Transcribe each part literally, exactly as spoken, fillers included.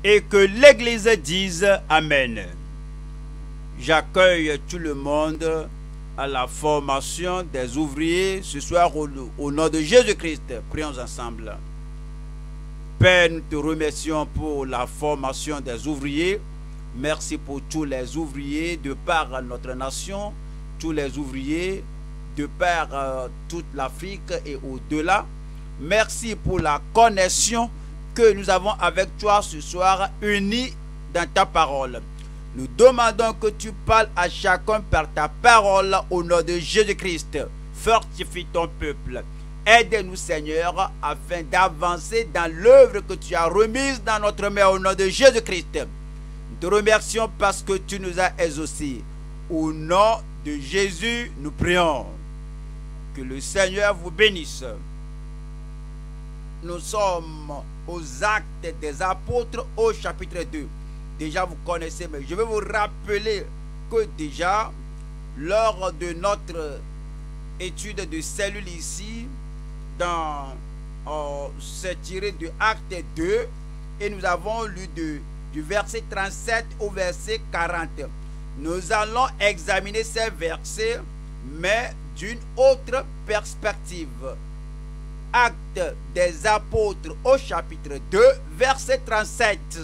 et que l'Église dise Amen. J'accueille tout le monde à la formation des ouvriers ce soir au, au nom de Jésus-Christ. Prions ensemble. Père, nous te remercions pour la formation des ouvriers. Merci pour tous les ouvriers de par notre nation, tous les ouvriers de par euh, toute l'Afrique et au-delà. Merci pour la connexion que nous avons avec toi ce soir, unis dans ta parole. Nous demandons que tu parles à chacun par ta parole au nom de Jésus-Christ. Fortifie ton peuple. Aide-nous, Seigneur, afin d'avancer dans l'œuvre que tu as remise dans notre main au nom de Jésus-Christ. Nous te remercions parce que tu nous as exaucés. Au nom de Jésus, nous prions. Que le Seigneur vous bénisse. Nous sommes aux Actes des Apôtres au chapitre deux. Déjà vous connaissez, mais je vais vous rappeler que déjà, lors de notre étude de cellules ici, dans euh, c'est tiré de Acte deux, et nous avons lu de, du verset trente-sept au verset quarante. Nous allons examiner ces versets, mais d'une autre perspective. Acte des Apôtres au chapitre deux, verset trente-sept.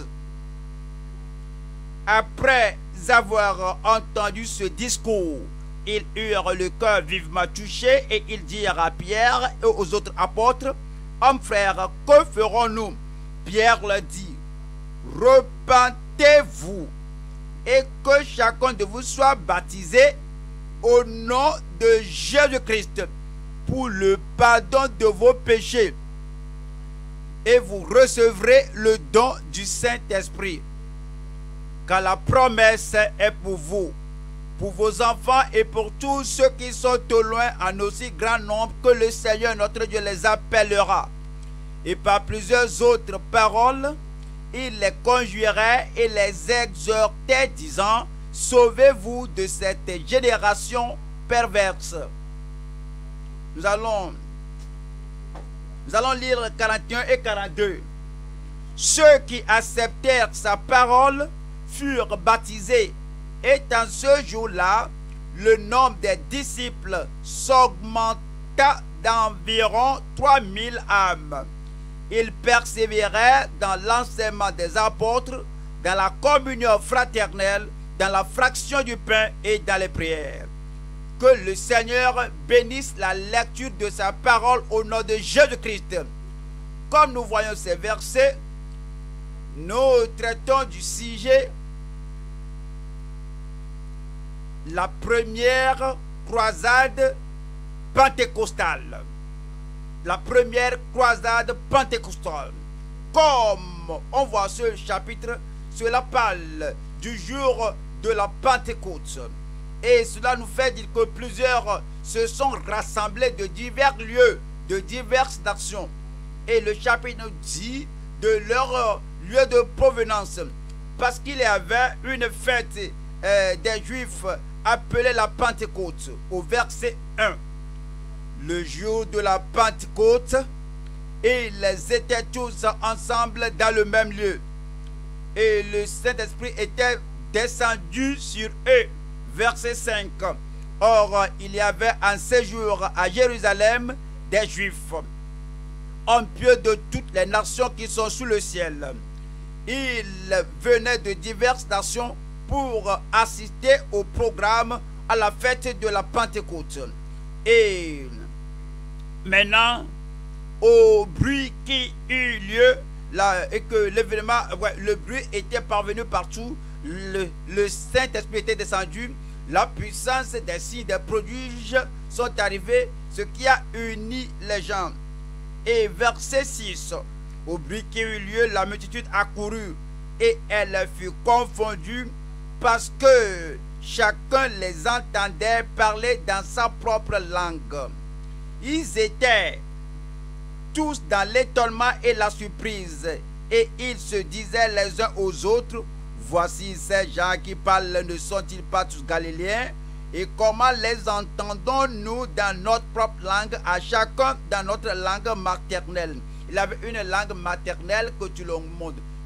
Après avoir entendu ce discours, ils eurent le cœur vivement touché et ils dirent à Pierre et aux autres apôtres, « Hommes frères, que ferons-nous » Pierre leur dit, « Repentez-vous et que chacun de vous soit baptisé au nom de Jésus-Christ pour le pardon de vos péchés et vous recevrez le don du Saint-Esprit. Car la promesse est pour vous, pour vos enfants et pour tous ceux qui sont au loin en aussi grand nombre que le Seigneur notre Dieu les appellera. » Et par plusieurs autres paroles, il les conjurait et les exhortait, disant, « Sauvez-vous de cette génération perverse. » Nous allons, nous allons lire quarante et un et quarante-deux. Ceux qui acceptèrent sa parole furent baptisés, et en ce jour-là, le nombre des disciples s'augmenta d'environ trois mille âmes. Ils persévéraient dans l'enseignement des apôtres, dans la communion fraternelle, dans la fraction du pain et dans les prières. Que le Seigneur bénisse la lecture de sa parole au nom de Jésus-Christ. Comme nous voyons ces versets, nous traitons du sujet la première croisade pentecostale. La première croisade pentecostale. Comme on voit ce chapitre, cela parle du jour de la Pentecôte. Et cela nous fait dire que plusieurs se sont rassemblés de divers lieux, de diverses nations. Et le chapitre nous dit de leur lieu de provenance. Parce qu'il y avait une fête euh, des Juifs appelée la Pentecôte, au verset un. Le jour de la Pentecôte, ils étaient tous ensemble dans le même lieu. Et le Saint-Esprit était descendu sur eux. Verset cinq. Or, il y avait un séjour à Jérusalem des Juifs, hommes pieux de toutes les nations qui sont sous le ciel. Ils venaient de diverses nations pour assister au programme à la fête de la Pentecôte. Et maintenant, au bruit qui eut lieu, là, et que l'événement, ouais, le bruit était parvenu partout, le, le Saint-Esprit était descendu, la puissance des signes, des prodiges sont arrivés, ce qui a uni les gens. Et verset six, au bruit qui eut lieu, la multitude accourut et elle fut confondue parce que chacun les entendait parler dans sa propre langue. Ils étaient tous dans l'étonnement et la surprise, et ils se disaient les uns aux autres, voici ces gens qui parlent, ne sont-ils pas tous galiléens? Et comment les entendons-nous dans notre propre langue, à chacun dans notre langue maternelle? Il avait une langue maternelle que tout le monde,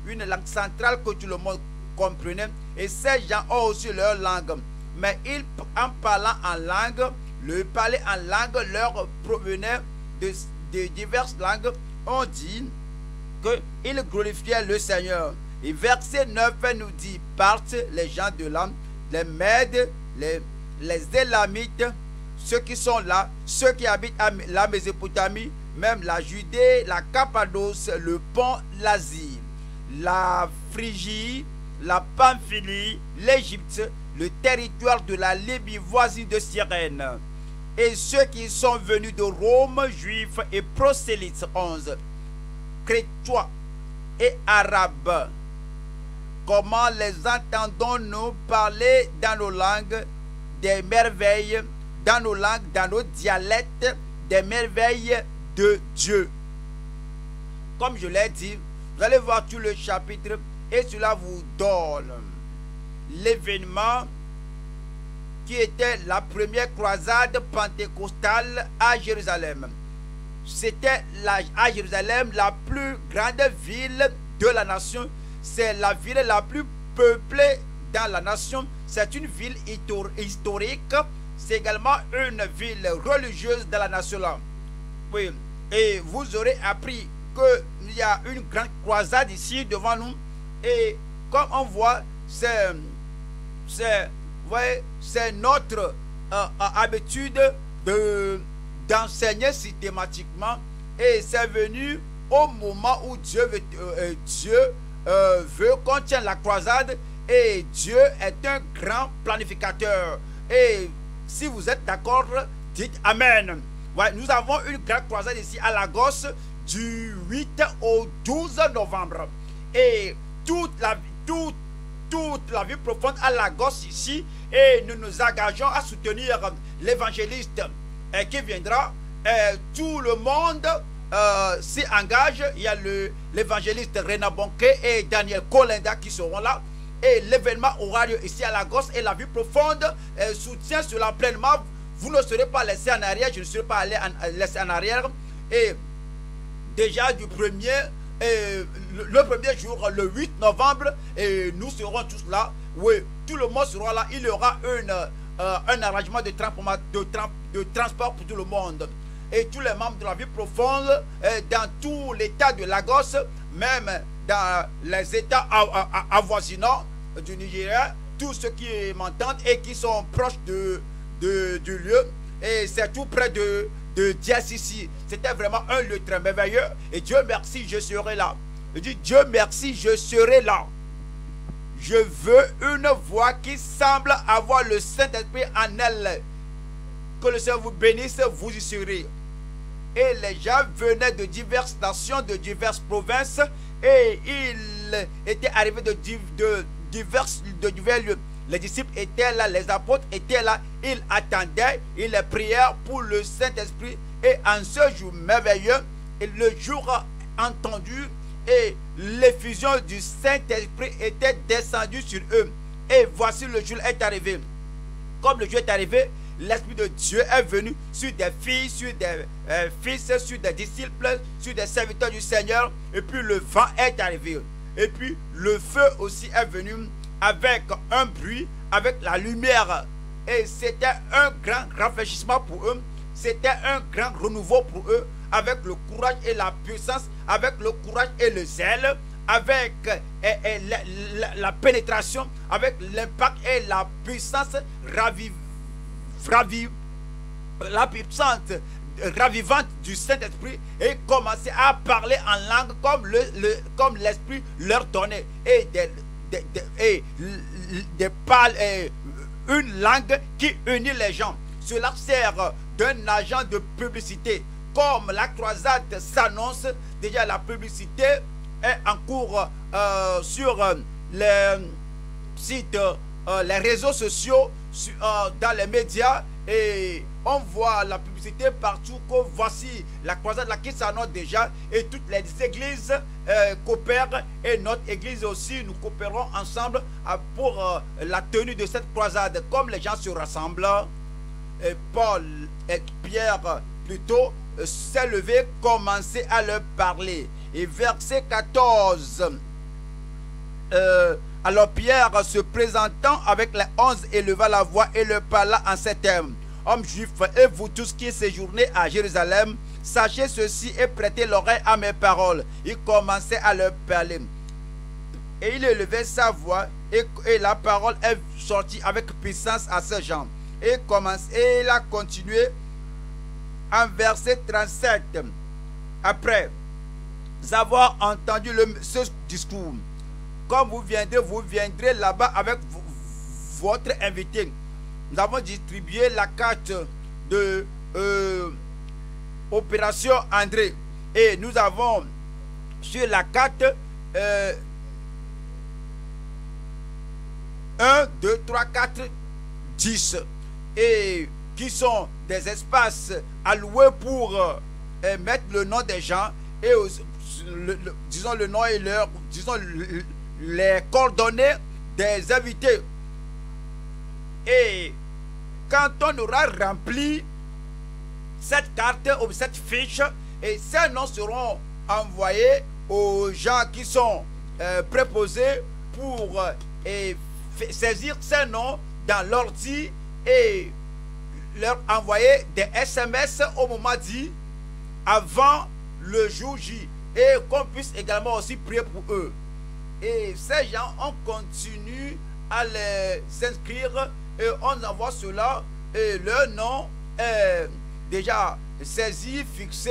une langue centrale que tout le monde comprenait. Et ces gens ont aussi leur langue. Mais ils, en parlant en langue, le parler en langue leur provenait de, de diverses langues. On dit qu'ils glorifiaient le Seigneur. Et verset neuf nous dit, partent les gens de l'âme, les Mèdes, les, les Élamites, ceux qui sont là, ceux qui habitent la Mésopotamie, même la Judée, la Cappadoce, le Pont, l'Asie, la Phrygie, la Pamphylie, l'Égypte, le territoire de la Libye voisine de Cyrène, et ceux qui sont venus de Rome, juifs et prosélytes, onze, Crétois et Arabes. Comment les entendons-nous parler dans nos langues des merveilles, dans nos langues, dans nos dialectes, des merveilles de Dieu? Comme je l'ai dit, vous allez voir tout le chapitre et cela vous donne l'événement qui était la première croisade pentecôtale à Jérusalem. C'était à Jérusalem la plus grande ville de la nation. C'est la ville la plus peuplée dans la nation. C'est une ville historique. C'est également une ville religieuse dans la nation là. Oui. Et vous aurez appris qu'il y a une grande croisade ici devant nous. Et comme on voit, c'est c'est notre euh, habitude de d'enseigner systématiquement. Et c'est venu au moment où Dieu veut, euh, Dieu Euh, veut qu'on tienne la croisade, et Dieu est un grand planificateur. Et si vous êtes d'accord, dites Amen. Ouais, nous avons une grande croisade ici à Lagos du huit au douze novembre. Et toute la, toute, toute la vie profonde à Lagos ici, et nous nous engageons à soutenir l'évangéliste qui viendra. Et tout le monde Euh, s'y engage. Il y a l'évangéliste Rena Bonke et Daniel Kolinda qui seront là. Et l'événement aura lieu ici à Lagos. Et la vie profonde euh, soutient cela pleinement. Vous ne serez pas laissé en arrière. Je ne serai pas allé en, laissé en arrière. Et déjà du premier, euh, le, le premier jour, le huit novembre, et nous serons tous là. Oui, tout le monde sera là. Il y aura une, euh, un arrangement de, de, de transport pour tout le monde. Et tous les membres de la vie profonde, euh, dans tout l'état de Lagos, même dans les états avoisinants du Nigeria, tous ceux qui m'entendent et qui sont proches de, de, du lieu, et c'est tout près de, de Dias ici. C'était vraiment un lieu très merveilleux. Et Dieu merci, je serai là. Je dis Dieu merci, je serai là. Je veux une voix qui semble avoir le Saint-Esprit en elle. Que le Seigneur vous bénisse, vous y serez. Et les gens venaient de diverses nations, de diverses provinces, et ils étaient arrivés de, de, divers, de divers lieux. Les disciples étaient là, les apôtres étaient là, ils attendaient, ils prièrent pour le Saint-Esprit. Et en ce jour merveilleux, et le jour entendu, et l'effusion du Saint-Esprit était descendue sur eux. Et voici le jour est arrivé. Comme le jour est arrivé, l'Esprit de Dieu est venu sur des filles, sur des euh, fils, sur des disciples, sur des serviteurs du Seigneur. Et puis le vent est arrivé. Et puis le feu aussi est venu avec un bruit, avec la lumière. Et c'était un grand rafraîchissement pour eux. C'était un grand renouveau pour eux, avec le courage et la puissance, avec le courage et le zèle, avec et, et la, la, la pénétration, avec l'impact et la puissance ravivante. Raviv, la puissance ravivante du Saint-Esprit, et commencer à parler en langue comme le, le comme l'Esprit leur donnait, et des, des, des, et des pales, et une langue qui unit les gens. Cela sert d'un agent de publicité. Comme la croisade s'annonce, déjà la publicité est en cours euh, sur euh, les sites, euh, les réseaux sociaux, sur, euh, dans les médias, et on voit la publicité partout que voici la croisade là qui s'annonce déjà, et toutes les églises euh, coopèrent, et notre église aussi, nous coopérons ensemble euh, pour euh, la tenue de cette croisade. Comme les gens se rassemblent, et Paul et Pierre plutôt euh, s'est levé, commencé à leur parler. Et verset quatorze, euh, alors Pierre, se présentant avec les onze, éleva la voix et le parla en ces termes. Hommes juifs, et vous tous qui séjournez à Jérusalem, sachez ceci et prêtez l'oreille à mes paroles. Il commençait à leur parler. Et il élevait sa voix, et, et la parole est sortie avec puissance à ces gens. Et, commence, et il a continué en verset trente-sept. Après avoir entendu le, ce discours, comme vous viendrez, vous viendrez là-bas avec votre invité. Nous avons distribué la carte de euh, Opération André. Et nous avons sur la carte euh, un, deux, trois, quatre, dix. Et qui sont des espaces alloués pour euh, mettre le nom des gens et aussi, le, le, disons le nom et leur, disons le, les coordonnées des invités. Et quand on aura rempli cette carte ou cette fiche, et ces noms seront envoyés aux gens qui sont euh, préposés pour euh, et saisir ces noms dans l'ordi et leur envoyer des S M S au moment dit avant le jour J, et qu'on puisse également aussi prier pour eux. Et ces gens, on continue à les s'inscrire et on envoie cela et leur nom est déjà saisi, fixé,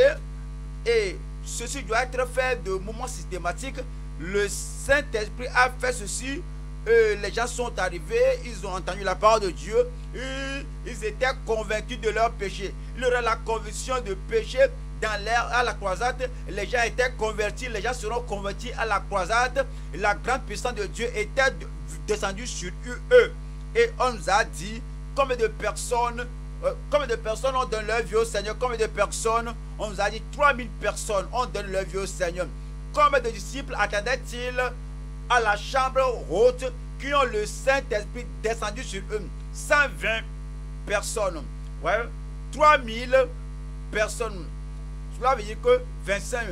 et ceci doit être fait de moment systématique. Le Saint-Esprit a fait ceci. Euh, les gens sont arrivés, ils ont entendu la parole de Dieu, et ils étaient convaincus de leur péché. Il y aurait la conviction de péché dans l'air à la croisade. Les gens étaient convertis, les gens seront convertis à la croisade. La grande puissance de Dieu était descendue sur eux. Et on nous a dit combien de personnes, euh, combien de personnes ont donné leur vie au Seigneur, combien de personnes, on nous a dit trois mille personnes ont donné leur vie au Seigneur. Combien de disciples attendaient-ils à la chambre haute qui ont le Saint-Esprit descendu sur eux? Cent vingt personnes. Ouais. trois mille personnes. Cela veut dire que vingt-cinq.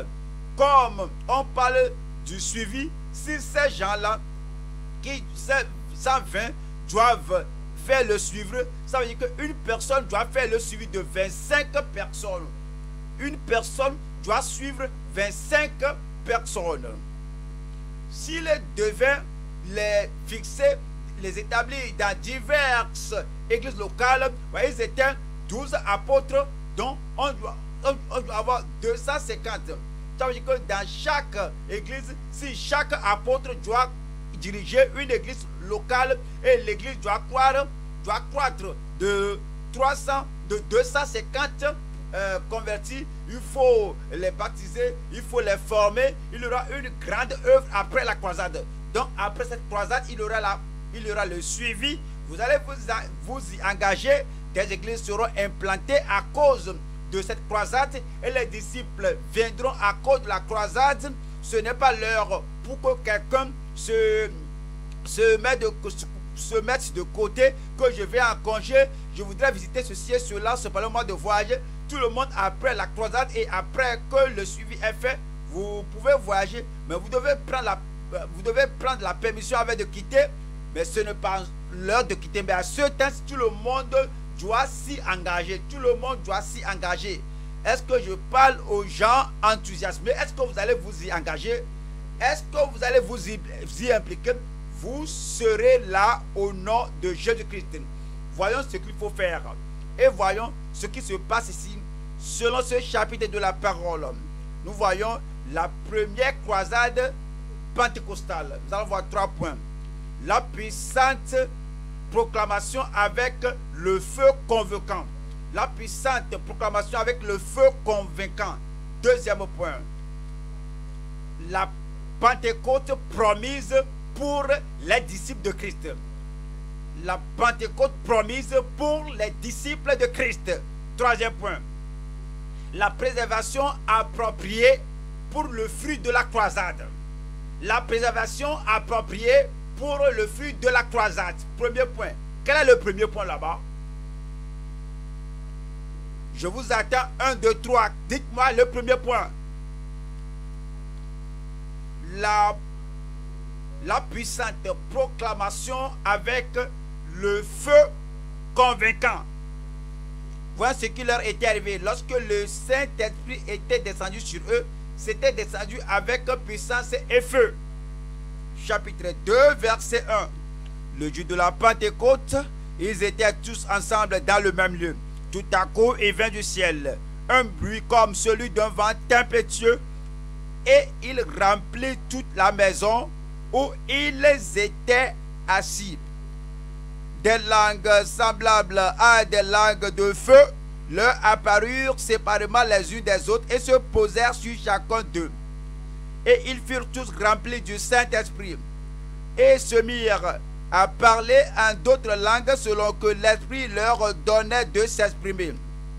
Comme on parle du suivi, si ces gens-là, qui cent vingt, doivent faire le suivre, ça veut dire qu'une personne doit faire le suivi de vingt-cinq personnes. Une personne doit suivre vingt-cinq personnes. S'il devait les fixer, les établir dans diverses églises locales, ils étaient douze apôtres, dont on doit, on, on doit avoir deux cent cinquante. Ça veut dire que dans chaque église, si chaque apôtre doit diriger une église locale, et l'église doit croître, doit croître de trois cents, de deux cent cinquante euh, convertis, il faut les baptiser, il faut les former. Il y aura une grande œuvre après la croisade. Donc après cette croisade, il y aura, la, il y aura le suivi. Vous allez vous, vous y engager. Des églises seront implantées à cause de cette croisade, et les disciples viendront à cause de la croisade. Ce n'est pas l'heure pour que quelqu'un se, se, mette de, se mette de côté, que je vais en congé, je voudrais visiter ceci et cela, ce parlement de voyage. Tout le monde, après la croisade et après que le suivi est fait, vous pouvez voyager, mais vous devez prendre la, vous devez prendre la permission avant de quitter. Mais ce n'est pas l'heure de quitter, mais à ce temps, tout le monde doit s'y engager. Tout le monde doit s'y engager. Est-ce que je parle aux gens enthousiasmés? Est-ce que vous allez vous y engager? Est-ce que vous allez vous y, vous y impliquer? Vous serez là au nom de Jésus-Christ. Voyons ce qu'il faut faire. Et voyons ce qui se passe ici. Selon ce chapitre de la parole, nous voyons la première croisade pentecostale. Nous allons voir trois points. La puissante proclamation avec le feu convaincant. La puissante proclamation avec le feu convaincant. Deuxième point. La Pentecôte promise pour les disciples de Christ. La Pentecôte promise pour les disciples de Christ. Troisième point. La préservation appropriée pour le fruit de la croisade. La préservation appropriée pour le fruit de la croisade. Premier point. Quel est le premier point là-bas? Je vous attends. Un, deux, trois. Dites-moi le premier point. La, la puissante proclamation avec le feu convaincant. Voilà ce qui leur était arrivé. Lorsque le Saint-Esprit était descendu sur eux, c'était descendu avec puissance et feu. Chapitre deux, verset un. Le jour de la Pentecôte, ils étaient tous ensemble dans le même lieu. Tout à coup, il vint du ciel un bruit comme celui d'un vent impétueux, et il remplit toute la maison où ils étaient assis. Des langues semblables à des langues de feu leur apparurent séparément les unes des autres et se posèrent sur chacun d'eux. Et ils furent tous remplis du Saint-Esprit et se mirent à parler en d'autres langues selon que l'Esprit leur donnait de s'exprimer.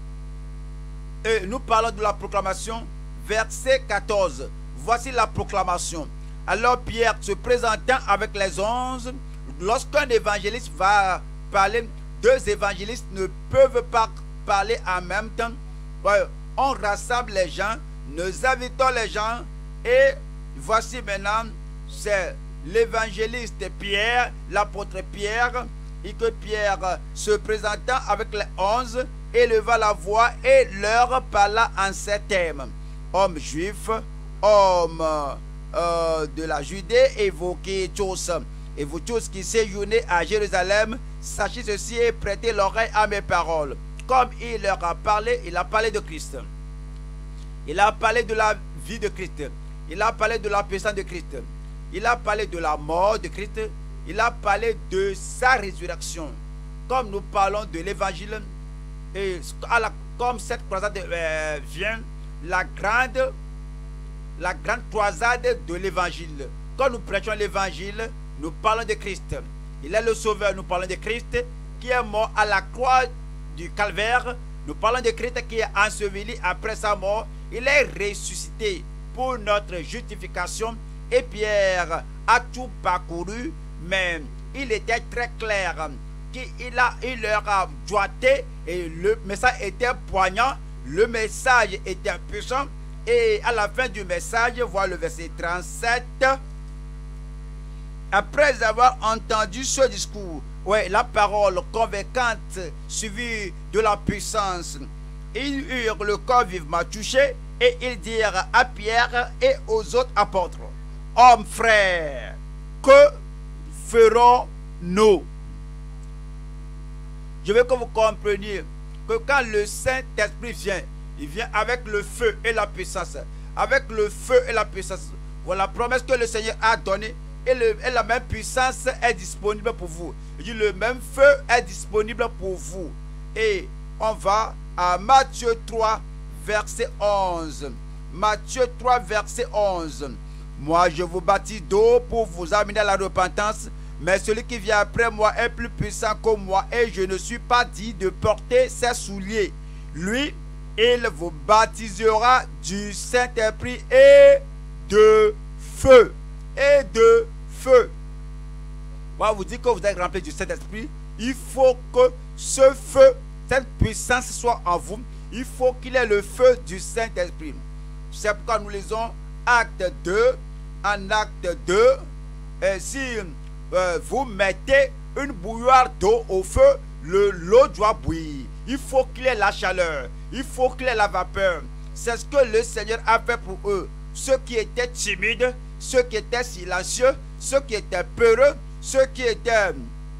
Et nous parlons de la proclamation, verset quatorze. Voici la proclamation. Alors Pierre, se présentant avec les onze, lorsqu'un évangéliste va parler, deux évangélistes ne peuvent pas parler en même temps. On rassemble les gens, nous invitons les gens, et voici maintenant, c'est l'évangéliste Pierre, l'apôtre Pierre, et que Pierre, se présentant avec les onze, éleva la voix et leur parla en ces termes. Hommes juifs, hommes euh, de la Judée, et vous qui tous, et vous tous qui séjournez à Jérusalem, sachez ceci et prêtez l'oreille à mes paroles. Comme il leur a parlé, il a parlé de Christ. Il a parlé de la vie de Christ. Il a parlé de la puissance de Christ. Il a parlé de la mort de Christ. Il a parlé de sa résurrection. Comme nous parlons de l'évangile, et à la, comme cette croisade euh, vient, la grande, la grande croisade de l'évangile. Quand nous prêchons l'évangile, nous parlons de Christ. Il est le sauveur, nous parlons de Christ qui est mort à la croix du calvaire. Nous parlons de Christ qui est enseveli après sa mort. Il est ressuscité pour notre justification. Et Pierre a tout parcouru, mais il était très clair qu'il a, il leur a doigté et le message était poignant, le message était puissant. Et à la fin du message, voilà le verset trente-sept. Après avoir entendu ce discours, ouais, la parole convaincante suivie de la puissance, ils eurent le corps vivement touché et ils dirent à Pierre et aux autres apôtres: hommes frères, que ferons-nous? Je veux que vous compreniez que quand le Saint-Esprit vient, il vient avec le feu et la puissance. Avec le feu et la puissance. Voilà la promesse que le Seigneur a donnée. Et, le, et la même puissance est disponible pour vous. Il dit, le même feu est disponible pour vous. Et on va à Matthieu trois, verset onze. Matthieu trois, verset onze. Moi, je vous baptise d'eau pour vous amener à la repentance. Mais celui qui vient après moi est plus puissant que moi. Et je ne suis pas dit de porter ses souliers. Lui, il vous baptisera du Saint-Esprit et de feu. Et de feu. Moi, vous dites que vous êtes rempli du Saint-Esprit. Il faut que ce feu, cette puissance soit en vous. Il faut qu'il ait le feu du Saint-Esprit. C'est pourquoi nous lisons Acte deux. En Acte deux, et si euh, vous mettez une bouilloire d'eau au feu, l'eau doit bouillir. Il faut qu'il ait la chaleur. Il faut qu'il ait la vapeur. C'est ce que le Seigneur a fait pour eux. Ceux qui étaient timides, ceux qui étaient silencieux, ceux qui étaient peureux, ceux qui étaient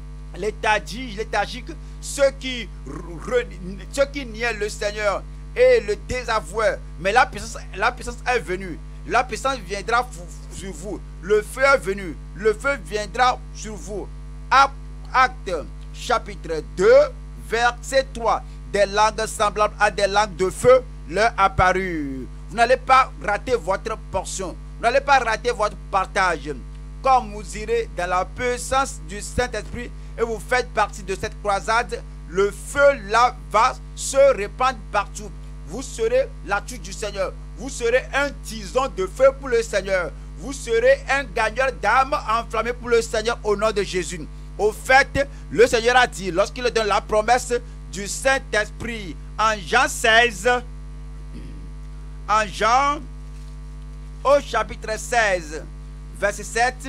léthargiques, ceux qui, ceux qui niaient le Seigneur et le désavouaient. Mais la puissance, la puissance est venue. La puissance viendra sur vous. Le feu est venu. Le feu viendra sur vous. Acte chapitre deux, verset trois. Des langues semblables à des langues de feu leur apparurent. Vous n'allez pas rater votre portion. Vous n'allez pas rater votre partage. Comme vous irez dans la puissance du Saint-Esprit et vous faites partie de cette croisade, le feu là va se répandre partout. Vous serez la touche du Seigneur. Vous serez un tison de feu pour le Seigneur. Vous serez un gagneur d'âmes enflammé pour le Seigneur au nom de Jésus. Au fait, le Seigneur a dit, lorsqu'il donne la promesse du Saint-Esprit en Jean seize, en Jean, au chapitre seize, verset sept,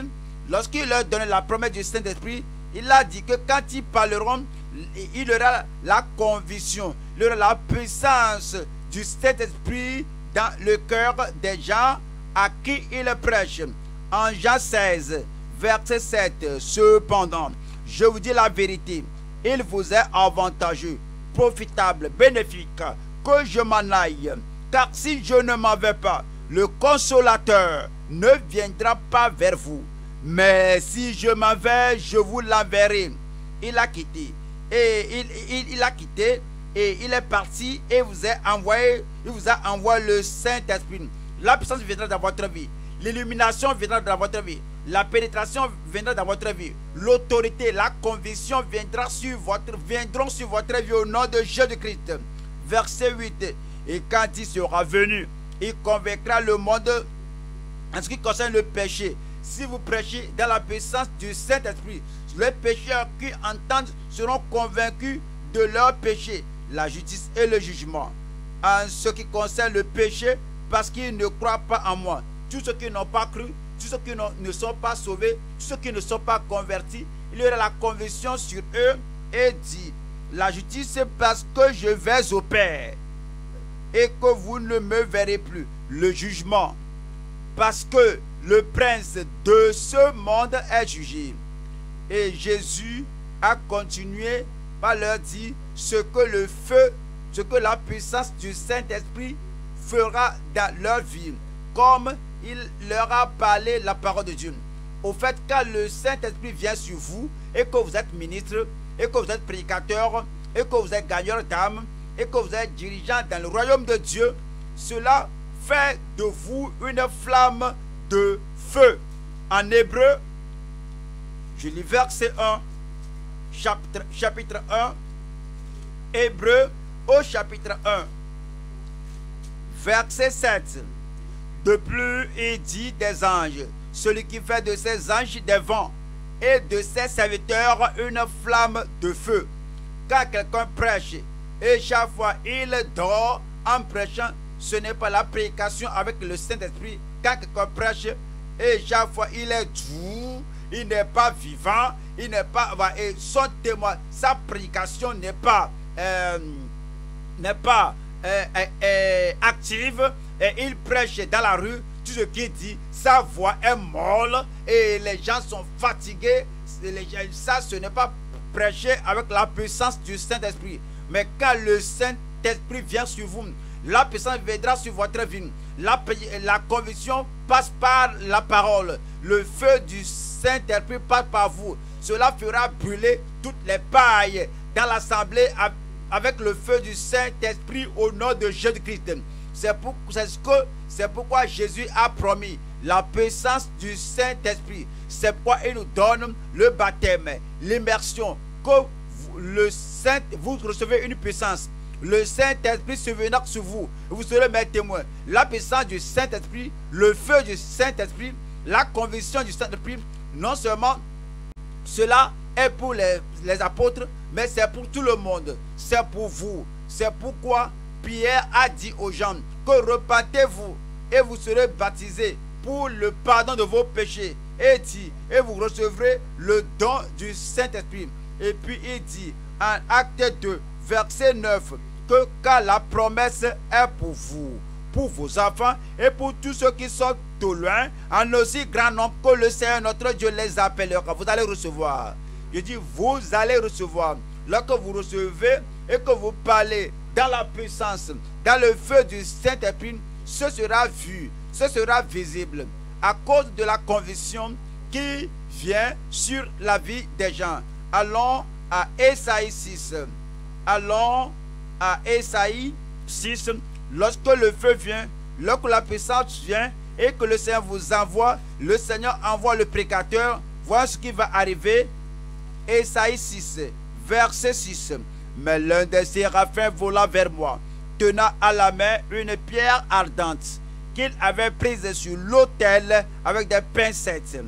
lorsqu'il leur donne la promesse du Saint-Esprit, il a dit que quand ils parleront, il y aura la conviction, il y aura la puissance du Saint-Esprit dans le cœur des gens à qui il prêche. En Jean seize, verset sept, cependant, je vous dis la vérité, il vous est avantageux, profitable, bénéfique, que je m'en aille. Car si je ne m'en vais pas, le Consolateur ne viendra pas vers vous. Mais si je m'en vais, je vous l'enverrai. Il a quitté. Et il, il, il a quitté et il est parti et vous a envoyé, il vous a envoyé le Saint-Esprit. La puissance viendra dans votre vie. L'illumination viendra dans votre vie. La pénétration viendra dans votre vie. L'autorité, la conviction viendra sur votre, viendront sur votre vie au nom de Jésus-Christ. Verset huit. Et quand il sera venu, il convaincra le monde en ce qui concerne le péché. Si vous prêchez dans la puissance du Saint-Esprit, les pécheurs qui entendent seront convaincus de leur péché, la justice et le jugement. En ce qui concerne le péché, parce qu'ils ne croient pas en moi. Tous ceux qui n'ont pas cru, tous ceux qui ne sont pas sauvés, tous ceux qui ne sont pas convertis, il y aura la conviction sur eux et dit, la justice c'est parce que je vais au Père et que vous ne me verrez plus. Le jugement, parce que le prince de ce monde est jugé. Et Jésus a continué par leur dire ce que le feu, ce que la puissance du Saint-Esprit fera dans leur vie, comme il leur a parlé la parole de Dieu. Au fait, quand le Saint-Esprit vient sur vous et que vous êtes ministre, et que vous êtes prédicateur, et que vous êtes gagneur d'âme, et que vous êtes dirigeant dans le royaume de Dieu, cela fait de vous une flamme de feu. En hébreu, je lis verset un, chapitre, chapitre un, Hébreu au chapitre un, verset sept. De plus, il dit des anges, celui qui fait de ses anges des vents et de ses serviteurs une flamme de feu. Quand quelqu'un prêche et chaque fois il dort en prêchant, ce n'est pas la prédication avec le Saint-Esprit. Quand quelqu'un prêche et chaque fois il est doux, il n'est pas vivant, il n'est pas, et son témoin, sa prédication n'est pas, euh, n'est pas euh, euh, active, et il prêche dans la rue, tout ce qu'il dit, sa voix est molle et les gens sont fatigués. Les gens, ça, ce n'est pas prêcher avec la puissance du Saint-Esprit. Mais quand le Saint-Esprit vient sur vous, la puissance viendra sur votre vie. La, la conviction passe par la parole. Le feu du Saint-Esprit passe par vous. Cela fera brûler toutes les pailles dans l'assemblée avec le feu du Saint-Esprit au nom de Jésus-Christ. C'est pour, ce que, c'est pourquoi Jésus a promis la puissance du Saint-Esprit. C'est pourquoi il nous donne le baptême, l'immersion, que vous, le Saint, vous recevez une puissance. Le Saint-Esprit se viendra sur vous. Vous serez mes témoins. La puissance du Saint-Esprit, le feu du Saint-Esprit, la conviction du Saint-Esprit, non seulement cela est pour les, les apôtres, mais c'est pour tout le monde. C'est pour vous. C'est pourquoi Pierre a dit aux gens que repentez-vous et vous serez baptisés pour le pardon de vos péchés. Et dit, et vous recevrez le don du Saint-Esprit. Et puis il dit en Acte deux, verset neuf, que car la promesse est pour vous, pour vos enfants et pour tous ceux qui sont au loin, en aussi grand nombre que le Seigneur notre Dieu les appellera. Vous allez recevoir. Je dis, vous allez recevoir. Lorsque vous recevez et que vous parlez dans la puissance, dans le feu du Saint-Esprit, ce sera vu, ce sera visible à cause de la conviction qui vient sur la vie des gens. Allons à Ésaïe six. Allons à Ésaïe six. Lorsque le feu vient, lorsque la puissance vient et que le Seigneur vous envoie, le Seigneur envoie le prédicateur. Voilà ce qui va arriver. Ésaïe six, verset six. Mais l'un des séraphins vola vers moi, tenant à la main une pierre ardente qu'il avait prise sur l'autel avec des pincettes.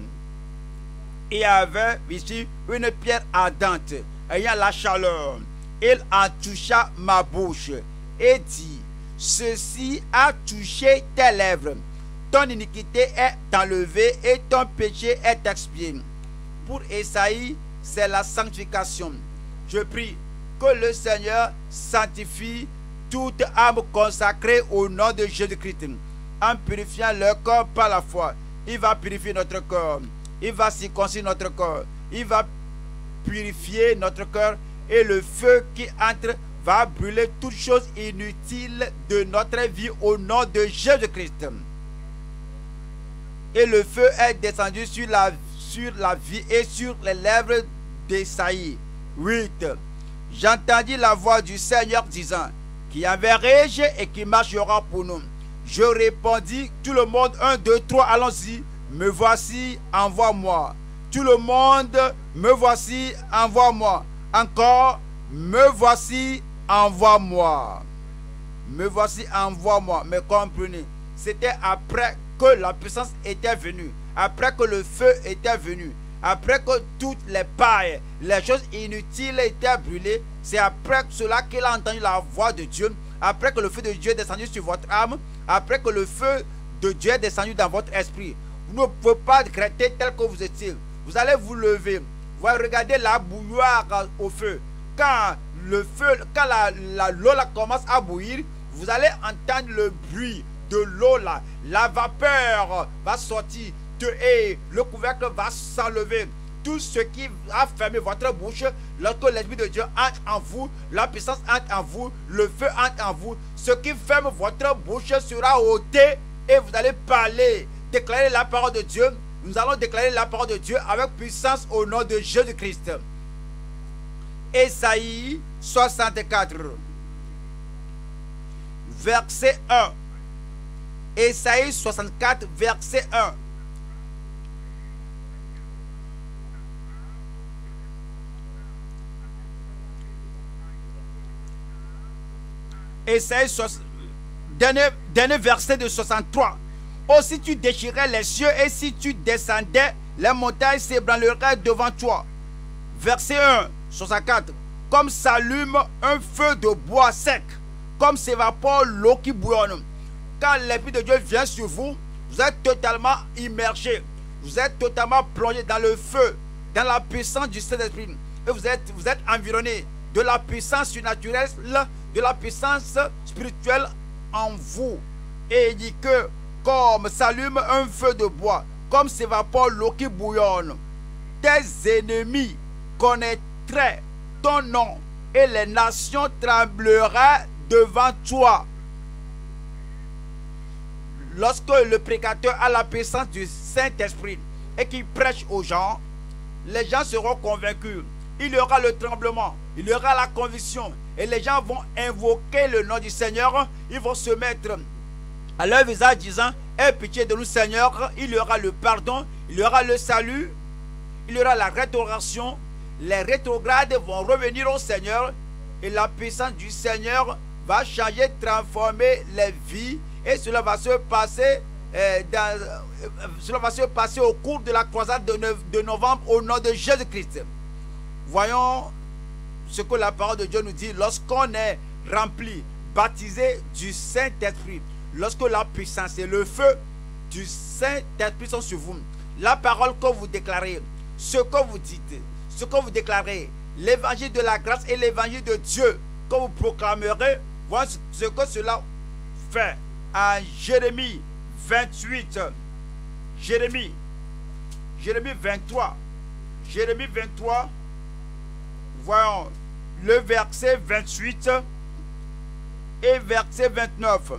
Il avait ici une pierre ardente, ayant la chaleur. Il en toucha ma bouche et dit, ceci a touché tes lèvres. ton iniquité est enlevée et ton péché est expié. Pour Esaïe, c'est la sanctification. Je prie que le Seigneur sanctifie toute âme consacrée au nom de Jésus-Christ, en purifiant leur corps par la foi. Il va purifier notre corps, il va circoncire notre corps, il va purifier notre cœur, et le feu qui entre va brûler toutes choses inutiles de notre vie au nom de Jésus-Christ. Et le feu est descendu sur la, sur la vie et sur les lèvres d'Esaïe. huit. J'entendis la voix du Seigneur disant, qui enverrai-je et qui marchera pour nous? Je répondis, tout le monde, un, deux, trois, allons-y. Me voici, envoie-moi. Tout le monde, me voici, envoie-moi. Encore, me voici, envoie-moi. Me voici, envoie-moi. Mais comprenez, c'était après que la puissance était venue, après que le feu était venu, après que toutes les pailles, les choses inutiles étaient brûlées. C'est après cela qu'il a entendu la voix de Dieu, après que le feu de Dieu est descendu sur votre âme, après que le feu de Dieu est descendu dans votre esprit. Vous ne pouvez pas regretter tel que vous étiez. Vous allez vous lever, vous allez regarder la bouilloire au feu. Quand le feu, quand la, la, l'eau là commence à bouillir, vous allez entendre le bruit de l'eau là. La vapeur va sortir de, et le couvercle va s'enlever. Tout ce qui a fermé votre bouche, lorsque l'Esprit de Dieu entre en vous, la puissance entre en vous, le feu entre en vous, ce qui ferme votre bouche sera ôté et vous allez parler, déclarer la parole de Dieu. Nous allons déclarer la parole de Dieu avec puissance au nom de Jésus-Christ. Esaïe soixante-quatre, verset un. Esaïe soixante-quatre, verset un. Esaïe soixante, dernier, dernier verset de soixante-trois. Oh, si tu déchirais les cieux et si tu descendais, les montagnes s'ébranleraient devant toi. Verset un, soixante-quatre. Comme s'allume un feu de bois sec, comme s'évapore l'eau qui bouillonne. Quand l'Esprit de Dieu vient sur vous, vous êtes totalement immergé. Vous êtes totalement plongé dans le feu, dans la puissance du Saint-Esprit. Et vous êtes, vous êtes environné de la puissance surnaturelle, de la puissance spirituelle en vous. Et il dit que comme s'allume un feu de bois, comme s'évapore l'eau qui bouillonne, tes ennemis connaîtraient ton nom et les nations trembleraient devant toi. Lorsque le prédicateur a la puissance du Saint-Esprit et qu'il prêche aux gens, les gens seront convaincus. Il y aura le tremblement, il y aura la conviction et les gens vont invoquer le nom du Seigneur. Ils vont se mettre à leur visage disant, aie pitié de nous Seigneur. Il y aura le pardon, il y aura le salut, il y aura la restauration. Les rétrogrades vont revenir au Seigneur et la puissance du Seigneur va changer, transformer les vies, et cela va se passer euh, dans, euh, cela va se passer au cours de la croisade de, de novembre au nom de Jésus-Christ. Voyons ce que la parole de Dieu nous dit. Lorsqu'on est rempli, baptisé du Saint-Esprit, lorsque la puissance et le feu du Saint-Esprit sont sur vous, la parole que vous déclarez, ce que vous dites, ce que vous déclarez, l'évangile de la grâce et l'évangile de Dieu que vous proclamerez, voyez ce que cela fait. En Jérémie vingt-huit, Jérémie, Jérémie vingt-trois, Jérémie vingt-trois, voyons le verset vingt-huit et verset vingt-neuf.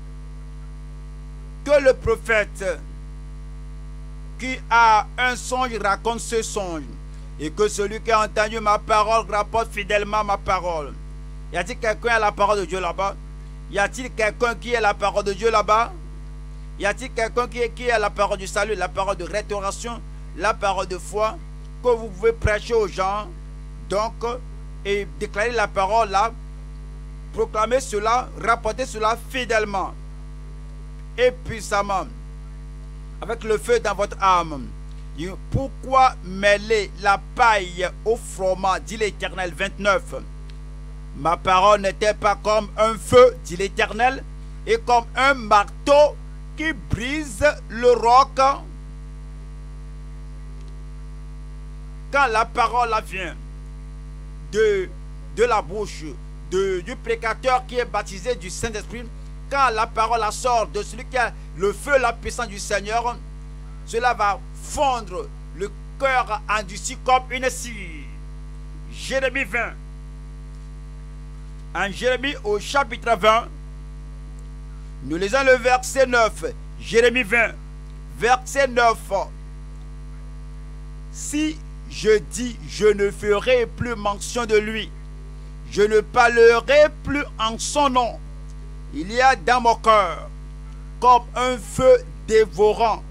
Que le prophète qui a un songe raconte ce songe, et que celui qui a entendu ma parole rapporte fidèlement ma parole. Y a-t-il quelqu'un qui a la parole de Dieu là-bas? Y a-t-il quelqu'un qui a la parole de Dieu là-bas? Y a-t-il quelqu'un qui, qui a la parole du salut, la parole de restauration, la parole de foi, que vous pouvez prêcher aux gens, donc, et déclarer la parole là, proclamer cela, rapporter cela fidèlement et puissamment, avec le feu dans votre âme. Pourquoi mêler la paille au froment, dit l'Éternel. vingt-neuf. Ma parole n'était pas comme un feu, dit l'Éternel, et comme un marteau qui brise le roc quand la parole vient de, de la bouche de, du prédicateur qui est baptisé du Saint-Esprit. Quand la parole sort de celui qui a le feu, la puissance du Seigneur, cela va fondre le cœur endurci comme une scie. Jérémie vingt. En Jérémie au chapitre vingt, nous lisons le verset neuf. Jérémie vingt, verset neuf. Si je dis, je ne ferai plus mention de lui, je ne parlerai plus en son nom. Il y a dans mon cœur comme un feu dévorant,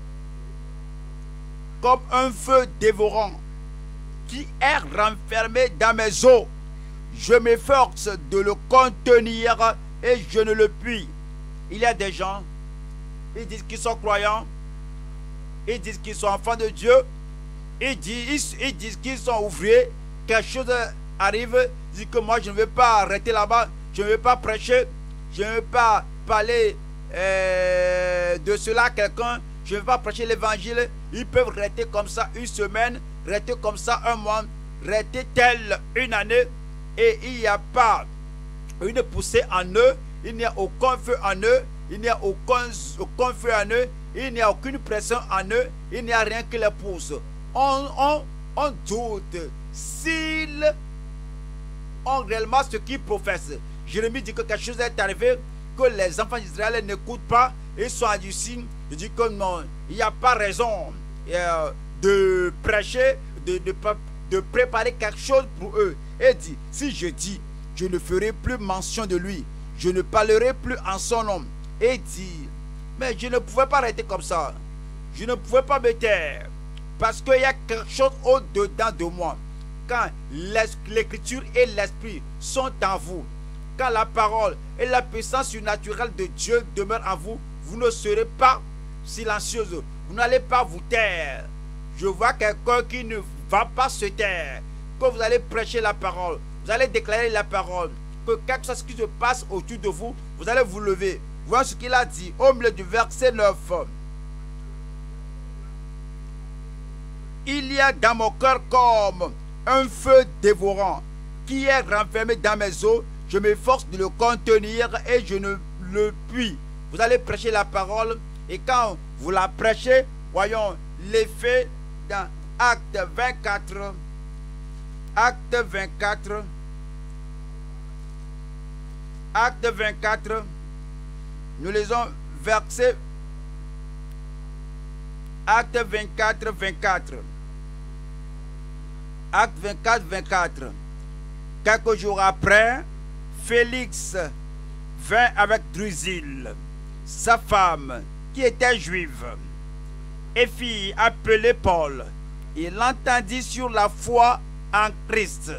comme un feu dévorant qui est renfermé dans mes os. Je m'efforce de le contenir et je ne le puis. Il y a des gens, ils disent qu'ils sont croyants, ils disent qu'ils sont enfants de Dieu, ils disent, ils disent qu'ils sont ouvriers, quelque chose arrive, ils disent que moi je ne vais pas arrêter là-bas, je ne vais pas prêcher, je ne vais pas parler euh, de cela à quelqu'un, je ne vais pas prêcher l'évangile. Ils peuvent rester comme ça une semaine, rester comme ça un mois, rester tel une année, et il n'y a pas une poussée en eux, il n'y a aucun feu en eux, il n'y a aucun, aucun feu en eux, il n'y a aucune pression en eux, il n'y a rien qui les pousse. On, on, on doute s'ils ont réellement ce qu'ils professent. Jérémie dit que quelque chose est arrivé, que les enfants d'Israël n'écoutent pas, ils sont endurcis. Je dis que non, il n'y a pas raison euh, de prêcher, de, de, de préparer quelque chose pour eux. Et dit, si je dis, je ne ferai plus mention de lui, je ne parlerai plus en son nom. Et dit, mais je ne pouvais pas arrêter comme ça. Je ne pouvais pas me taire. Parce qu'il y a quelque chose au-dedans de moi. Quand l'écriture et l'esprit sont en vous, quand la parole et la puissance surnaturelle de Dieu demeurent en vous, vous ne serez pas silencieuse. Vous n'allez pas vous taire. Je vois quelqu'un qui ne va pas se taire. Que vous allez prêcher la parole, vous allez déclarer la parole. Que quelque chose qui se passe autour de vous, vous allez vous lever. Voyez ce qu'il a dit au milieu du verset neuf. Il y a dans mon cœur comme un feu dévorant qui est renfermé dans mes os. Je m'efforce de le contenir et je ne le puis. Vous allez prêcher la parole et quand vous la prêchez, voyons l'effet dans Acte vingt-quatre. Acte vingt-quatre. Acte vingt-quatre. Nous lisons verset Acte vingt-quatre, vingt-quatre. Acte vingt-quatre, vingt-quatre. Quelques jours après, Félix vint avec Drusille, sa femme, qui était juive, et fit appeler Paul. Il l'entendit sur la foi en Christ.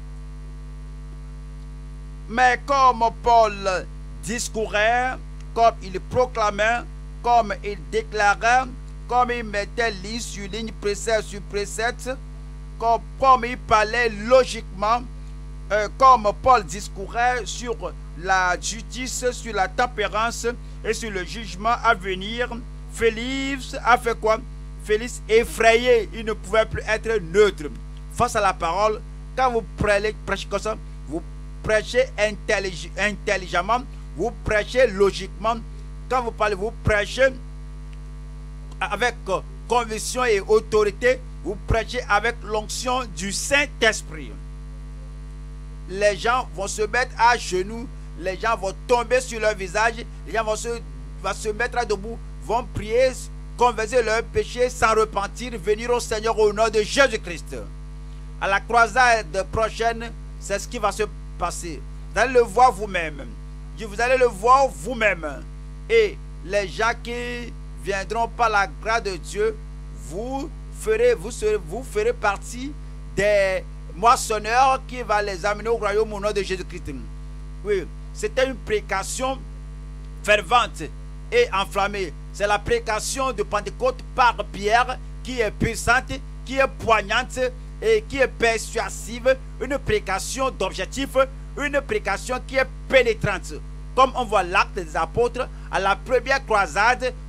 Mais comme Paul discourait, comme il proclamait, comme il déclarait, comme il mettait ligne sur ligne, précepte sur précepte, comme, comme il parlait logiquement, euh, comme Paul discourait sur la justice, sur la tempérance et sur le jugement à venir, Félix a fait quoi? Félix effrayé, il ne pouvait plus être neutre face à la parole. Quand vous prêchez, prêchez comme ça, vous prêchez intellig intelligemment, vous prêchez logiquement. Quand vous parlez, vous prêchez avec conviction et autorité, vous prêchez avec l'onction du Saint-Esprit. Les gens vont se mettre à genoux, les gens vont tomber sur leur visage, les gens vont se, vont se mettre à debout, vont prier, confesser leurs péchés sans repentir, venir au Seigneur au nom de Jésus-Christ. À la croisade prochaine, c'est ce qui va se passer. Vous allez le voir vous-même. Vous allez le voir vous-même. Et les gens qui viendront par la grâce de Dieu, vous ferez, vous serez, vous ferez partie des moissonneurs qui va les amener au royaume au nom de Jésus-Christ. Oui, c'était une prédication fervente et enflammée. C'est la prédication de Pentecôte par Pierre qui est puissante, qui est poignante et qui est persuasive. Une prédication d'objectif, une prédication qui est pénétrante. Comme on voit l'acte des apôtres à la première croisade,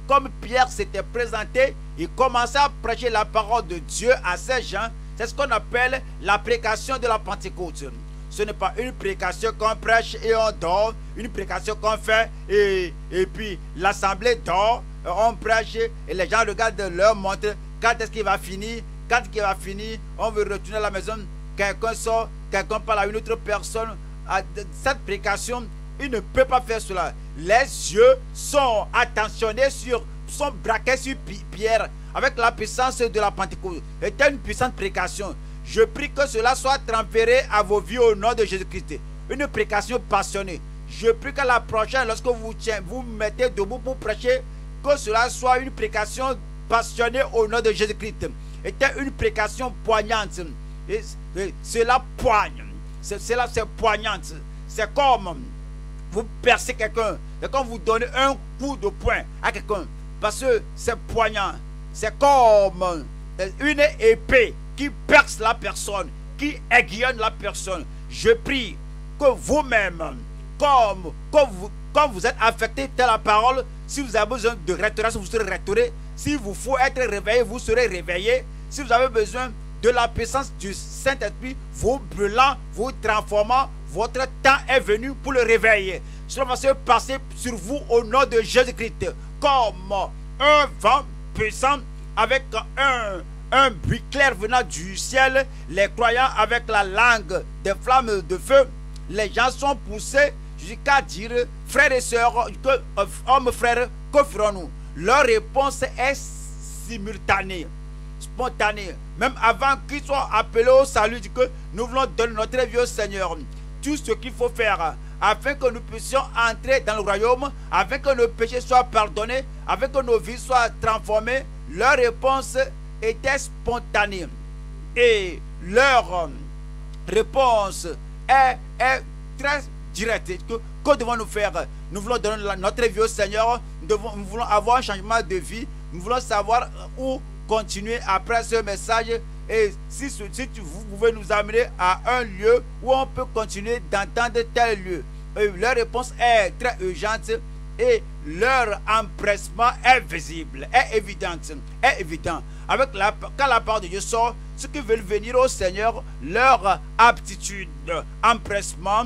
comme Pierre s'était présenté, il commençait à prêcher la parole de Dieu à ces gens. C'est ce qu'on appelle la prédication de la Pentecôte. Ce n'est pas une prédication qu'on prêche et on dort, une prédication qu'on fait et, et puis l'assemblée dort, on prêche et les gens regardent leur montre. Quand est-ce qu'il va finir? Quand il va finir, on veut retourner à la maison. Quelqu'un sort, quelqu'un parle à une autre personne. Cette prédication, il ne peut pas faire cela. Les yeux sont attentionnés sur, sont braqués sur Pierre avec la puissance de la Pentecôte. C'était une puissante prédication. Je prie que cela soit transféré à vos vies au nom de Jésus-Christ. Une prédication passionnée. Je prie que la prochaine, lorsque vous vous, vous mettez debout pour prêcher, que cela soit une prédication passionnée au nom de Jésus-Christ. C'était une prédication poignante. Et, et cela poigne. Cela c'est poignante. C'est comme vous percez quelqu'un. C'est comme vous donnez un coup de poing à quelqu'un. Parce que c'est poignant. C'est comme une épée qui perce la personne, qui aiguillonne la personne. Je prie que vous-même, comme, comme, vous, comme vous êtes affecté par la parole, si vous avez besoin de restauration, vous serez restauré. Si vous faut être réveillé, vous serez réveillé. Si vous avez besoin de la puissance du Saint-Esprit, vous brûlant, vous transformant, votre temps est venu pour le réveiller. Cela va se passer sur vous au nom de Jésus-Christ. Comme un vent puissant avec un, un bruit clair venant du ciel, les croyants avec la langue des flammes de feu, les gens sont poussés jusqu'à dire, frères et sœurs, que, hommes frères, que ferons-nous? Leur réponse est simultanée, spontanée. Même avant qu'ils soient appelés au salut, dit que nous voulons donner notre vie au Seigneur. Tout ce qu'il faut faire afin que nous puissions entrer dans le royaume, afin que nos péchés soient pardonnés, afin que nos vies soient transformées. Leur réponse était spontanée. Et leur réponse est, est très directe. Que, que devons-nous faire? Nous voulons donner notre vie au Seigneur. Nous, devons, nous voulons avoir un changement de vie. Nous voulons savoir où continuer après ce message. Et si, si tu, vous pouvez nous amener à un lieu où on peut continuer d'entendre tel lieu. Et leur réponse est très urgente et leur empressement est visible, est évident, est évident. Avec la, quand la parole de Dieu sort, ceux qui veulent venir au Seigneur, leur aptitude, empressement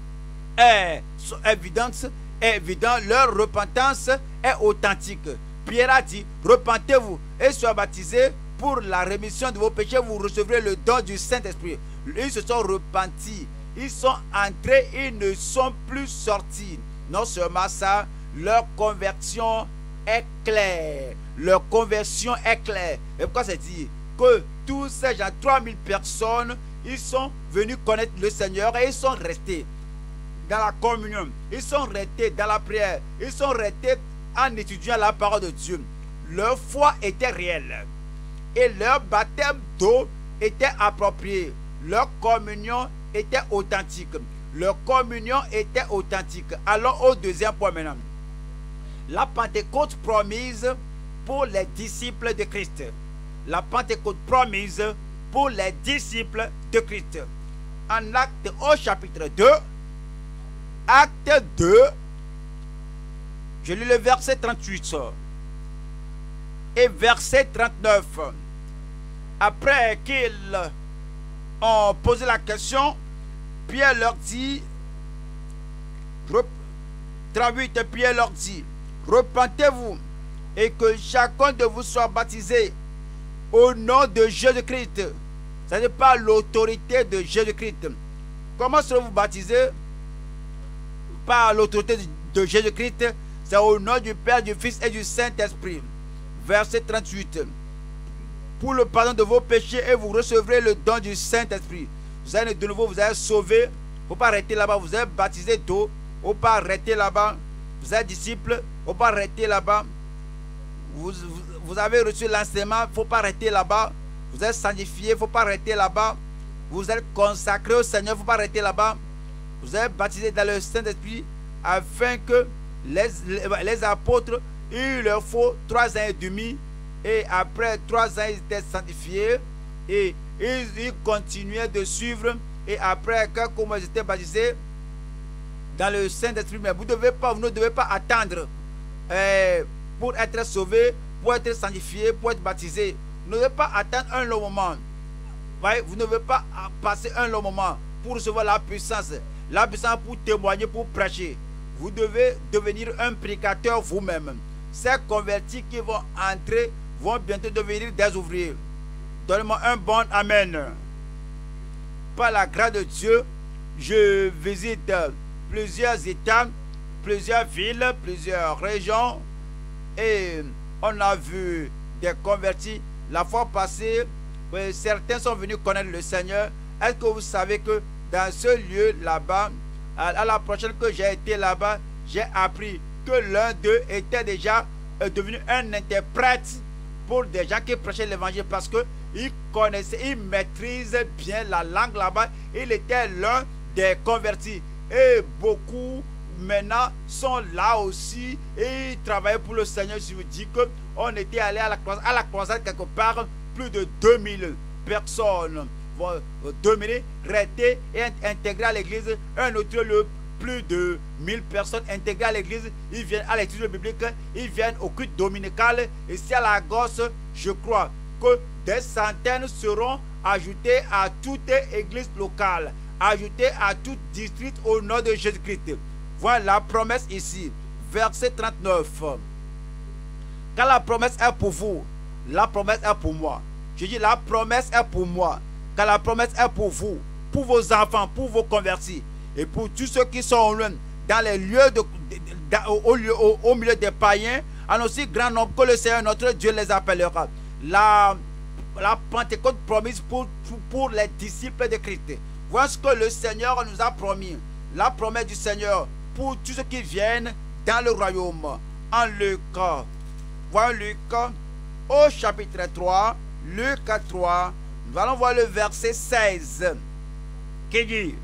est évidente, est évident, leur repentance est authentique. Pierre a dit, repentez-vous et soyez baptisés pour la rémission de vos péchés, vous recevrez le don du Saint-Esprit. Ils se sont repentis, ils sont entrés, ils ne sont plus sortis. Non seulement ça, leur conversion est claire. Leur conversion est claire. Et pourquoi c'est dit que tous ces gens, trois mille personnes, ils sont venus connaître le Seigneur et ils sont restés dans la communion. Ils sont restés dans la prière. Ils sont restés en étudiant la parole de Dieu. Leur foi était réelle. Et leur baptême d'eau était approprié. Leur communion était authentique. Leur communion était authentique. Allons au deuxième point maintenant. La Pentecôte promise pour les disciples de Christ. La Pentecôte promise pour les disciples de Christ. En Acte au chapitre deux, Acte deux, je lis le verset trente-huit et verset trente-neuf. Après qu'ils ont posé la question, Pierre leur dit, trente-huit, Pierre leur dit, repentez-vous et que chacun de vous soit baptisé au nom de Jésus-Christ. Ce n'est pas l'autorité de Jésus-Christ. Comment serez-vous baptisés? Par l'autorité de Jésus-Christ. C'est au nom du Père, du Fils et du Saint-Esprit. Verset trente-huit. Pour le pardon de vos péchés et vous recevrez le don du Saint-Esprit. Vous allez de nouveau, vous allez sauver. Il ne faut pas arrêter là-bas. Vous êtes baptisé d'eau. Il ne faut pas arrêter là-bas. Vous êtes disciple. Il ne faut pas arrêter là-bas. Vous, vous, vous avez reçu l'enseignement. Il ne faut pas arrêter là-bas. Vous êtes sanctifié. Il ne faut pas arrêter là-bas. Vous êtes consacré au Seigneur. Il ne faut pas arrêter là-bas. Vous êtes baptisé dans le Saint-Esprit afin que les, les, les apôtres, il leur faut trois ans et demi. Et après trois ans, ils étaient sanctifiés. Et ils, ils continuaient de suivre. Et après, quand ils étaient baptisés dans le Saint-Esprit, mais vous, devez pas, vous ne devez pas attendre euh, pour être sauvé, pour être sanctifié, pour être baptisé. Vous ne devez pas attendre un long moment. Voyez, vous ne devez pas passer un long moment pour recevoir la puissance. La puissance pour témoigner, pour prêcher. Vous devez devenir un prédicateur vous-même. Ces convertis qui vont entrer vont bientôt devenir des ouvriers. Donnez-moi un bon amen. Par la grâce de Dieu, je visite plusieurs États, plusieurs villes, plusieurs régions. Et on a vu des convertis. La fois passée, certains sont venus connaître le Seigneur. Est-ce que vous savez que dans ce lieu là-bas, à la prochaine que j'ai été là-bas, j'ai appris que l'un d'eux était déjà devenu un interprète pour des gens qui prêchaient l'évangile parce qu'il connaissait, il maîtrise bien la langue là-bas. Il était l'un des convertis. Et beaucoup maintenant sont là aussi et ils travaillent pour le Seigneur. Je vous dis qu'on était allé à la croisade, à la croisade quelque part, plus de deux mille personnes vont demeurer, rester et intégrer à l'église. Un autre lieu, plus de mille personnes intégrées à l'église. Ils viennent à l'étude biblique, ils viennent au culte dominical. Ici à la Gosse, je crois que des centaines seront ajoutées à toute église locale, ajoutées à tout district au nom de Jésus-Christ. Voilà la promesse ici, verset trente-neuf. Quand la promesse est pour vous, la promesse est pour moi. Je dis la promesse est pour moi. Quand la promesse est pour vous, pour vos enfants, pour vos convertis, et pour tous ceux qui sont loin, dans les lieux de, de, de, au, au, au milieu des païens, en aussi grand nombre que le Seigneur notre Dieu les appellera. La, la Pentecôte promise pour, pour, pour les disciples de Christ. Voilà ce que le Seigneur nous a promis. La promesse du Seigneur pour tous ceux qui viennent dans le royaume. En Luc, voilà Luc, au chapitre trois, Luc trois, nous allons voir le verset seize, qui dit: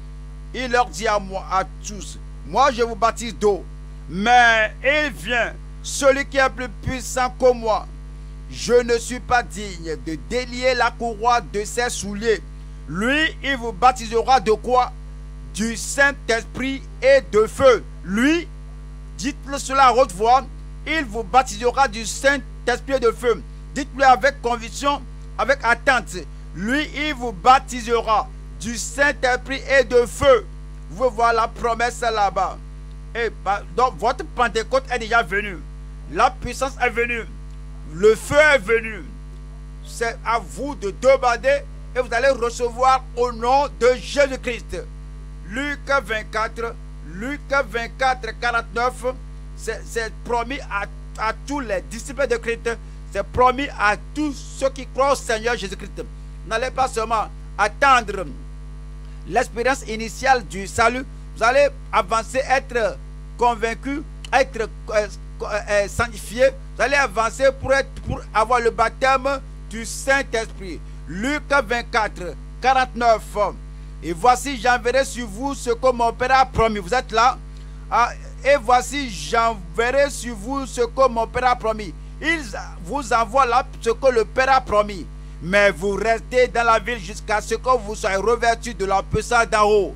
il leur dit à moi, à tous, moi je vous baptise d'eau, mais il vient celui qui est plus puissant que moi. Je ne suis pas digne de délier la courroie de ses souliers. Lui, il vous baptisera de quoi? Du Saint-Esprit et de feu. Lui, dites-le cela à haute voix, il vous baptisera du Saint-Esprit et de feu. Dites-le avec conviction, avec attente. Lui, il vous baptisera du Saint-Esprit et de feu. Vous voyez la promesse là-bas. Et donc votre Pentecôte est déjà venue. La puissance est venue. Le feu est venu. C'est à vous de demander et vous allez recevoir au nom de Jésus-Christ. Luc vingt-quatre, Luc vingt-quatre, quarante-neuf, c'est promis à, à tous les disciples de Christ. C'est promis à tous ceux qui croient au Seigneur Jésus-Christ. N'allez pas seulement attendre l'expérience initiale du salut. Vous allez avancer, être convaincu, être euh, euh, sanctifié. Vous allez avancer pour, être, pour avoir le baptême du Saint-Esprit. Luc vingt-quatre, quarante-neuf. Et voici, j'enverrai sur vous ce que mon Père a promis. Vous êtes là? Ah, et voici, j'enverrai sur vous ce que mon Père a promis. Il vous envoie là ce que le Père a promis. Mais vous restez dans la ville jusqu'à ce que vous soyez revêtus de la puissance d'en haut.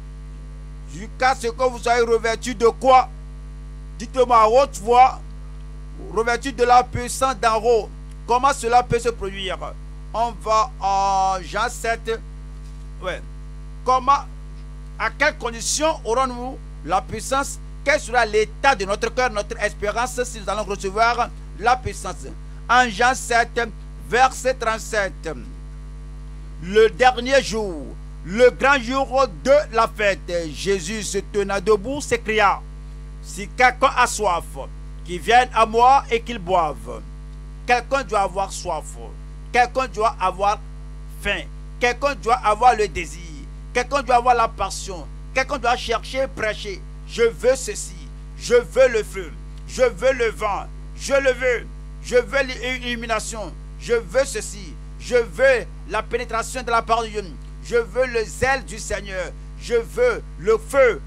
Jusqu'à ce que vous soyez revêtus de quoi? Dites-moi à haute voix. Revêtus de la puissance d'en haut. Comment cela peut se produire? On va en Jean sept. Ouais. Comment, à quelles conditions aurons-nous la puissance? Quel sera l'état de notre cœur, notre espérance si nous allons recevoir la puissance? En Jean sept, verset trente-sept. Le dernier jour, le grand jour de la fête, Jésus se tenant debout s'écria: si quelqu'un a soif, qu'il vienne à moi et qu'il boive. Quelqu'un doit avoir soif. Quelqu'un doit avoir faim. Quelqu'un doit avoir le désir. Quelqu'un doit avoir la passion. Quelqu'un doit chercher, prêcher. Je veux ceci. Je veux le feu. Je veux le vent. Je le veux. Je veux l'illumination. Je veux ceci. Je veux la pénétration de la parole de Dieu. Je veux le zèle du Seigneur. Je veux le feu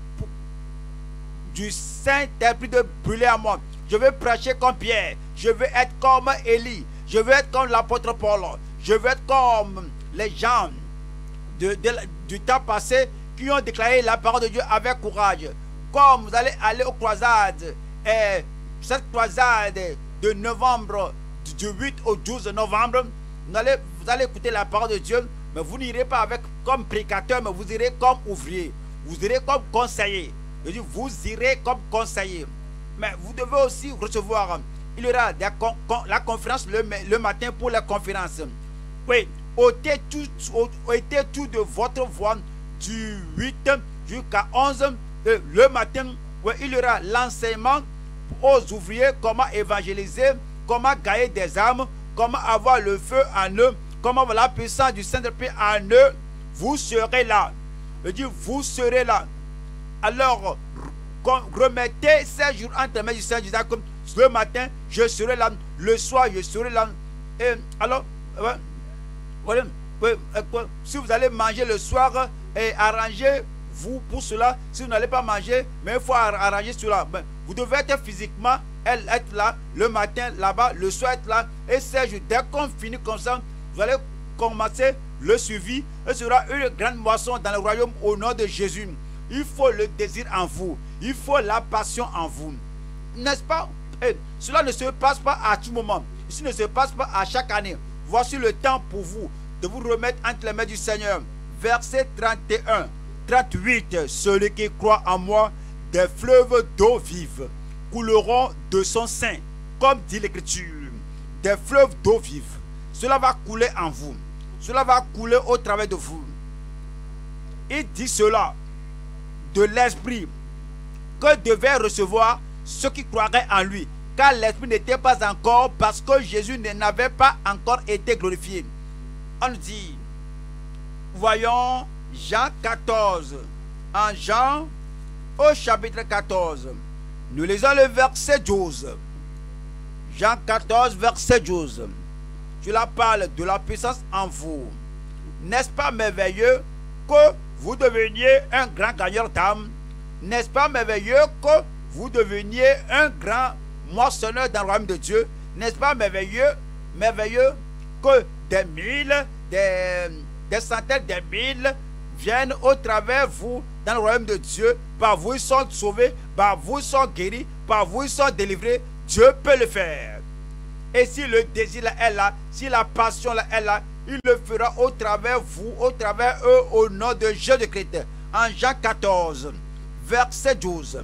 du Saint-Esprit de brûler à moi. Je veux prêcher comme Pierre. Je veux être comme Élie. Je veux être comme l'apôtre Paul. Je veux être comme les gens de, de, du temps passé qui ont déclaré la parole de Dieu avec courage. Comme vous allez aller aux croisades et cette croisade de novembre, du huit au douze novembre, vous allez, vous allez écouter la parole de Dieu, mais vous n'irez pas avec comme prédicateur, mais vous irez comme ouvrier, vous irez comme conseiller. Je dis, vous irez comme conseiller. Mais vous devez aussi recevoir, il y aura des con, con, la conférence le, le matin pour la conférence. Oui, ôtez tout, ôtez tout de votre voix du huit jusqu'à onze. Le matin, oui, il y aura l'enseignement aux ouvriers, comment évangéliser, comment gagner des âmes, comment avoir le feu en eux, comment avoir la puissance du Saint-Esprit en eux. Vous serez là. Je dis, vous serez là. Alors, remettez ces jours entre les mains du Seigneur, disant comme le matin, je serai là, le soir, je serai là. Et alors, ouais, ouais, ouais, ouais, si vous allez manger le soir, et arrangez-vous pour cela. Si vous n'allez pas manger, mais il faut arranger cela. Ben, vous devez être physiquement, elle être là, le matin là-bas, le soir être là. Et ces jours, dès qu'on finit comme ça, vous allez commencer le suivi. Et ce sera une grande moisson dans le royaume au nom de Jésus. Il faut le désir en vous. Il faut la passion en vous. N'est-ce pas? Et cela ne se passe pas à tout moment. Cela ne se passe pas à chaque année. Voici le temps pour vous de vous remettre entre les mains du Seigneur. Verset trente et un, trente-huit. Celui qui croit en moi, des fleuves d'eau vive couleront de son sein, comme dit l'Écriture. Des fleuves d'eau vive. Cela va couler en vous. Cela va couler au travers de vous. Il dit cela de l'esprit que devaient recevoir ceux qui croiraient en lui, car l'esprit n'était pas encore, parce que Jésus n'avait pas encore été glorifié. On nous dit, voyons Jean quatorze, en Jean au chapitre quatorze, nous lisons le verset douze. Jean quatorze, verset douze. Je la parle de la puissance en vous. N'est-ce pas merveilleux que vous deveniez un grand gagneur d'âme? N'est-ce pas merveilleux que vous deveniez un grand moissonneur dans le royaume de Dieu? N'est-ce pas merveilleux, merveilleux que des mille, des, des centaines, des mille viennent au travers vous dans le royaume de Dieu? Par vous ils sont sauvés, par vous ils sont guéris, par vous ils sont délivrés. Dieu peut le faire. Et si le désir là est là, si la passion là est là, il le fera au travers vous, au travers eux, au nom de Jésus-Christ. En Jean quatorze, verset douze.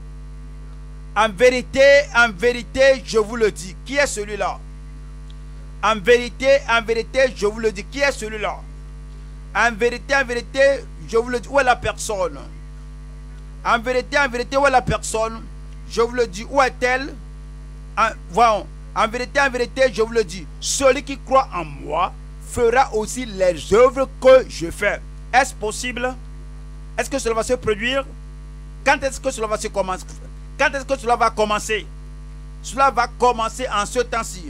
En vérité, en vérité, je vous le dis. Qui est celui-là? En vérité, en vérité, je vous le dis. Qui est celui-là? En vérité, en vérité, je vous le dis. Où est la personne? En vérité, en vérité, où est la personne? Je vous le dis. Où est-elle? En, voyons. En vérité, en vérité, je vous le dis. Celui qui croit en moi fera aussi les œuvres que je fais. Est-ce possible? Est-ce que cela va se produire? Quand est-ce que cela va se commencer? Quand est-ce que cela va commencer? Cela va commencer en ce temps-ci.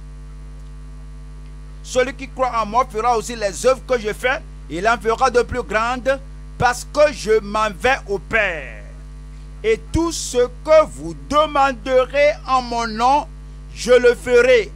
Celui qui croit en moi fera aussi les œuvres que je fais. Il en fera de plus grandes, parce que je m'en vais au Père. Et tout ce que vous demanderez en mon nom, je le ferai.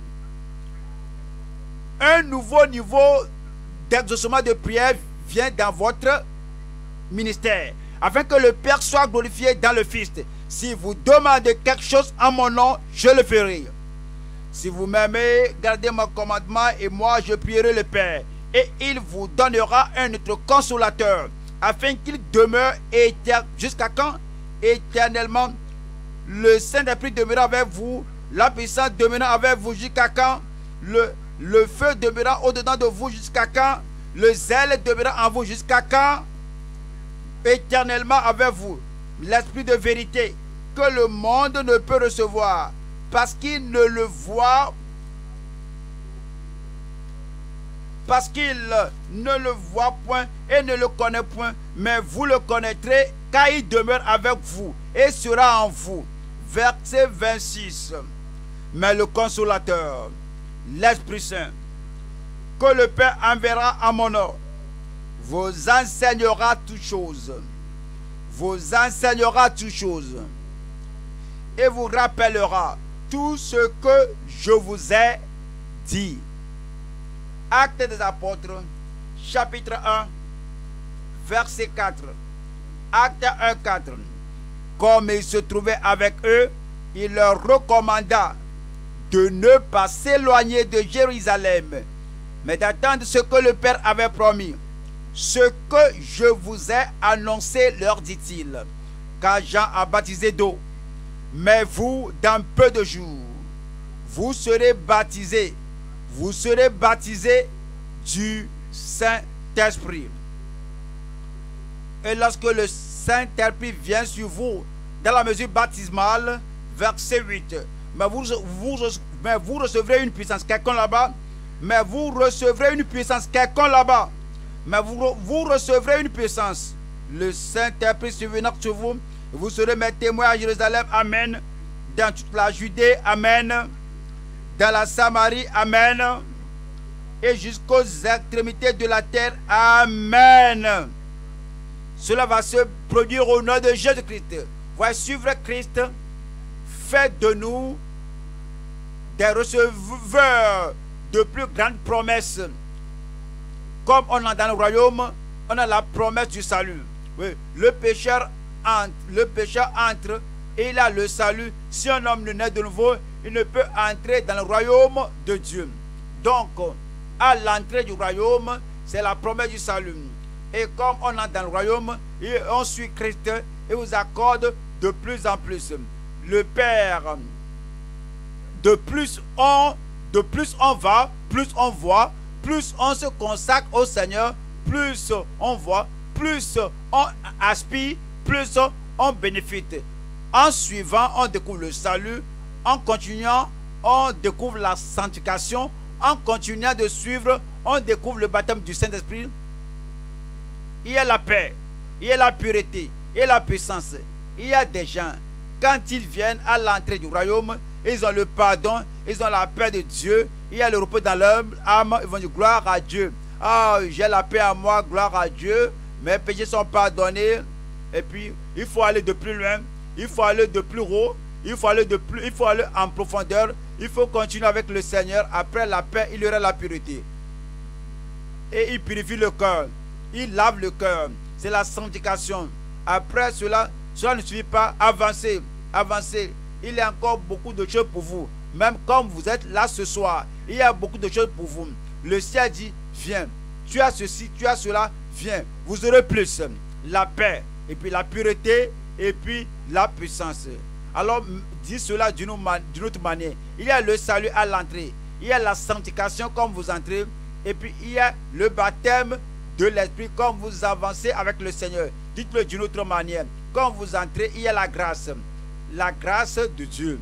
Un nouveau niveau d'exaucement de prière vient dans votre ministère, afin que le Père soit glorifié dans le Fils. Si vous demandez quelque chose en mon nom, je le ferai. Si vous m'aimez, gardez mon commandement, et moi je prierai le Père, et il vous donnera un autre consolateur, afin qu'il demeure jusqu'à quand? Éternellement. Le Saint-Esprit demeurera avec vous, la puissance demeurera avec vous jusqu'à quand? Le, le feu demeurera au-dedans de vous jusqu'à quand? Le zèle demeurera en vous jusqu'à quand? Éternellement avec vous. L'esprit de vérité que le monde ne peut recevoir, parce qu'il ne le voit, parce qu'il ne le voit point et ne le connaît point, mais vous le connaîtrez, car il demeure avec vous et sera en vous. Verset vingt-six. Mais le consolateur, l'Esprit Saint, que le Père enverra en mon nom, vous enseignera toutes choses, vous enseignera toutes choses, et vous rappellera tout ce que je vous ai dit. Actes des Apôtres, chapitre un, verset quatre. Acte un, quatre. Comme il se trouvait avec eux, il leur recommanda de ne pas s'éloigner de Jérusalem, mais d'attendre ce que le Père avait promis. Ce que je vous ai annoncé, leur dit-il, car Jean a baptisé d'eau, mais vous, dans peu de jours, vous serez baptisés, vous serez baptisés du Saint-Esprit. Et lorsque le Saint-Esprit vient sur vous, dans la mesure baptismale, verset huit, mais vous, vous, mais vous recevrez une puissance, quelqu'un là-bas, mais vous recevrez une puissance, quelqu'un là-bas, mais vous, vous recevrez une puissance. Le Saint-Esprit survenant sur vous, vous serez mes témoins à Jérusalem, amen, dans toute la Judée, amen, dans la Samarie, amen, et jusqu'aux extrémités de la terre, amen. Cela va se produire au nom de Jésus-Christ. Voyez, suivre Christ fait de nous des receveurs de plus grandes promesses. Comme on a dans le royaume, on a la promesse du salut. Oui, le pécheur entre, le pécheur entre et il a le salut. Si un homme ne naît de nouveau, il ne peut entrer dans le royaume de Dieu. Donc, à l'entrée du royaume, c'est la promesse du salut. Et comme on entre dans le royaume, et on suit Christ et vous accorde de plus en plus. Le Père, de plus on, de plus on va, plus on voit, plus on se consacre au Seigneur, plus on voit, plus on aspire, plus on bénéficie. En suivant, on découvre le salut. En continuant, on découvre la sanctification. En continuant de suivre, on découvre le baptême du Saint-Esprit. Il y a la paix, il y a la pureté, il y a la puissance. Il y a des gens, quand ils viennent à l'entrée du royaume, ils ont le pardon, ils ont la paix de Dieu. Il y a le repos dans leur âme, ils vont dire gloire à Dieu. Ah, j'ai la paix à moi, gloire à Dieu. Mes péchés sont pardonnés. Et puis, il faut aller de plus loin, il faut aller de plus haut, il faut aller de plus, il faut aller en profondeur. Il faut continuer avec le Seigneur. Après la paix, il y aura la pureté. Et il purifie le cœur. Il lave le cœur. C'est la sanctification. Après cela, cela ne suffit pas. Avancez, avancez. Il y a encore beaucoup de choses pour vous. Même comme vous êtes là ce soir, il y a beaucoup de choses pour vous. Le ciel dit, viens. Tu as ceci, tu as cela, viens. Vous aurez plus. La paix, et puis la pureté, et puis la puissance. Alors, dis cela d'une autre manière. Il y a le salut à l'entrée. Il y a la sanctification comme vous entrez. Et puis, il y a le baptême de l'Esprit comme vous avancez avec le Seigneur. Dites-le d'une autre manière. Quand vous entrez, il y a la grâce. La grâce de Dieu.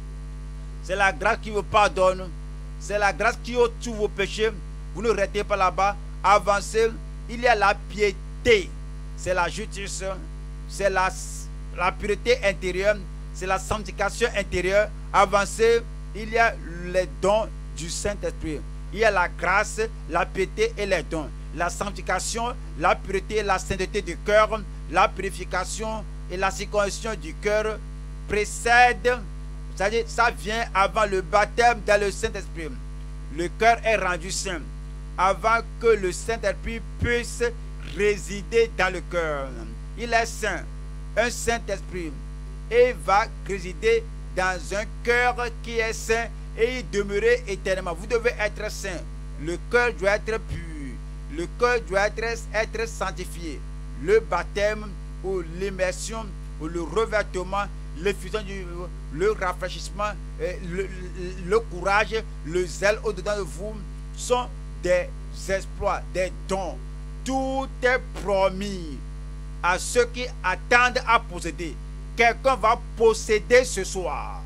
C'est la grâce qui vous pardonne. C'est la grâce qui ôte tous vos péchés. Vous ne restez pas là-bas. Avancez. Il y a la piété. C'est la justice. C'est la, la pureté intérieure. C'est la sanctification intérieure. Avancez. Il y a les dons du Saint-Esprit. Il y a la grâce, la piété et les dons. La sanctification, la pureté et la sainteté du cœur, la purification et la circoncision du cœur précèdent, c'est-à-dire ça vient avant le baptême dans le Saint-Esprit. Le cœur est rendu saint avant que le Saint-Esprit puisse résider dans le cœur. Il est saint, un Saint-Esprit, et va résider dans un cœur qui est saint et y demeurer éternellement. Vous devez être saint. Le cœur doit être pur. Le cœur doit être, être sanctifié. Le baptême ou l'immersion ou le revêtement, l'effusion du le rafraîchissement, le, le, le courage, le zèle au-dedans de vous sont des exploits, des dons. Tout est promis à ceux qui attendent à posséder. Quelqu'un va posséder ce soir.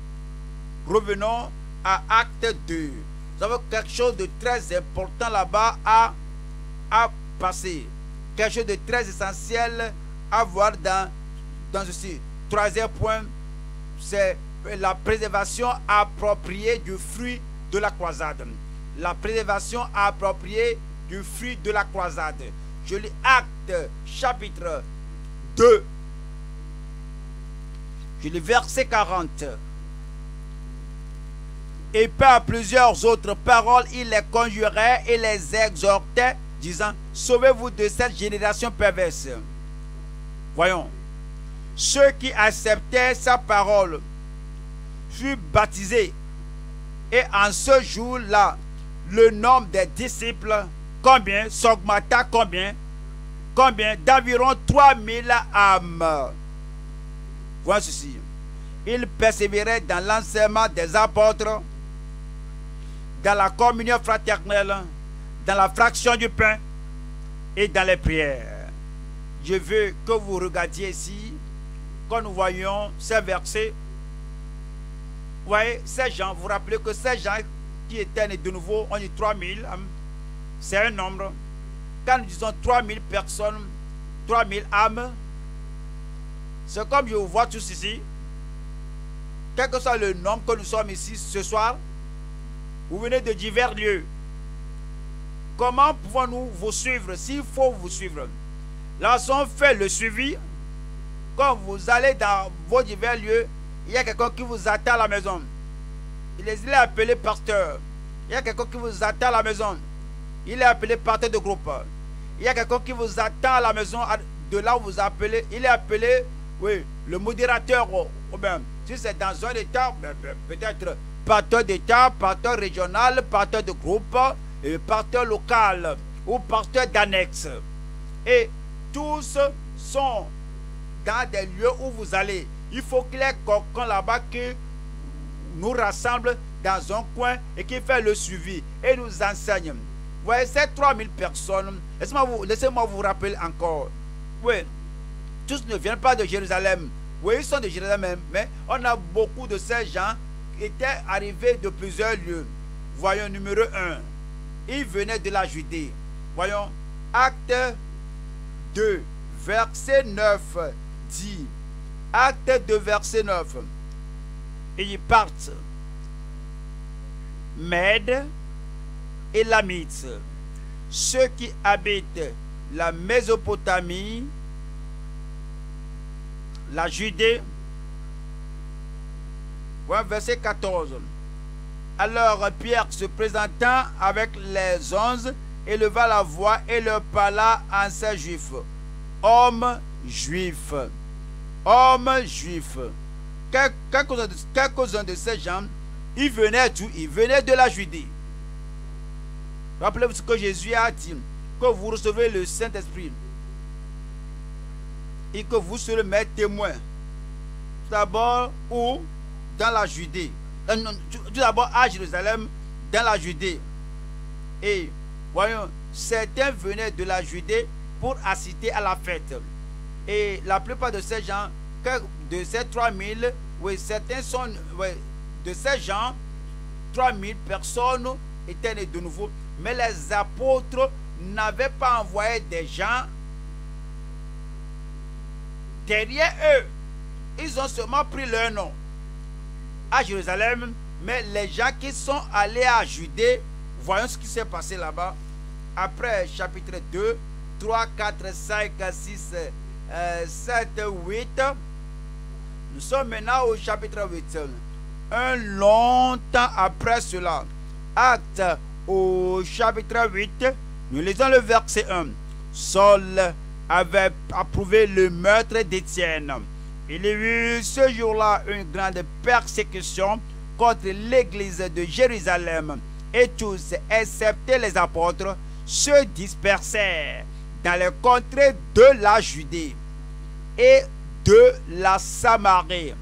Revenons à Acte deux. Nous avons quelque chose de très important là-bas à, à passer. Quelque chose de très essentiel à voir dans, dans ceci. Troisième point, c'est la préservation appropriée du fruit de la croisade. La préservation appropriée du fruit de la croisade. Je lis Acte chapitre deux. Je lis verset quarante. Et par plusieurs autres paroles, il les conjurait et les exhortait, disant, sauvez-vous de cette génération perverse. Voyons, ceux qui acceptaient sa parole furent baptisés. Et en ce jour-là, le nombre des disciples, combien? S'augmenta combien? Combien? D'environ trois mille âmes. Voilà ceci. Ils persévéraient dans l'enseignement des apôtres, dans la communion fraternelle, dans la fraction du pain et dans les prières. Je veux que vous regardiez ici, quand nous voyons ces versets. Vous voyez, ces gens, vous vous rappelez que ces gens qui étaient nés de nouveau, on dit trois mille, c'est un nombre. Quand nous disons trois mille personnes, trois mille âmes, c'est comme je vous vois tous ici, quel que soit le nombre que nous sommes ici ce soir, vous venez de divers lieux. Comment pouvons-nous vous suivre s'il faut vous suivre? Lorsqu'on fait le suivi, quand vous allez dans vos divers lieux, il y a quelqu'un qui vous attend à la maison. Il est appelé pasteur. Il y a quelqu'un qui vous attend à la maison. Il est appelé pasteur de groupe. Il y a quelqu'un qui vous attend à la maison, de là où vous appelez. Il est appelé, oui, le modérateur. Ou bien, si c'est dans un état, peut-être pasteur d'état, pasteur régional, pasteur de groupe, pasteur local ou pasteur d'annexe. Et tous sont dans des lieux où vous allez. Il faut qu'il y ait quelqu'un là-bas qui nous rassemble dans un coin et qui fait le suivi et nous enseigne. Vous voyez, ces trois mille personnes, laissez-moi vous, laissez-moi vous rappeler encore. Oui, tous ne viennent pas de Jérusalem. Oui, ils sont de Jérusalem, mais on a beaucoup de ces gens qui étaient arrivés de plusieurs lieux. Voyons numéro un. Ils venaient de la Judée. Voyons, acte deux, verset neuf dit. Acte deux, verset neuf. Et ils partent. Mèdes et Lamites, ceux qui habitent la Mésopotamie, la Judée. Voilà, verset quatorze. Alors Pierre, se présentant avec les onze, éleva la voix et leur parla en ces juifs. Hommes juifs. Hommes juifs. Quelques-uns de, quelques-uns de ces gens, ils venaient d'où? Ils venaient de la Judée. Rappelez-vous ce que Jésus a dit, que vous recevez le Saint-Esprit et que vous serez mes témoins. D'abord, où? Dans la Judée. Tout d'abord à Jérusalem, dans la Judée. Et voyons, certains venaient de la Judée pour assister à la fête. Et la plupart de ces gens, de ces trois mille, oui, certains sont, oui, de ces gens, trois mille personnes étaient nées de nouveau. Mais les apôtres n'avaient pas envoyé des gens derrière eux. Ils ont seulement pris leur nom à Jérusalem. Mais les gens qui sont allés à Judée, voyons ce qui s'est passé là-bas. Après chapitre deux, trois, quatre, cinq, six, sept, huit. Nous sommes maintenant au chapitre huit. Un long temps après cela, Acte au chapitre huit, nous lisons le verset un. Saul avait approuvé le meurtre d'Étienne. Il y eut ce jour-là une grande persécution contre l'église de Jérusalem, et tous, excepté les apôtres, se dispersèrent dans les contrées de la Judée et de la Samarie.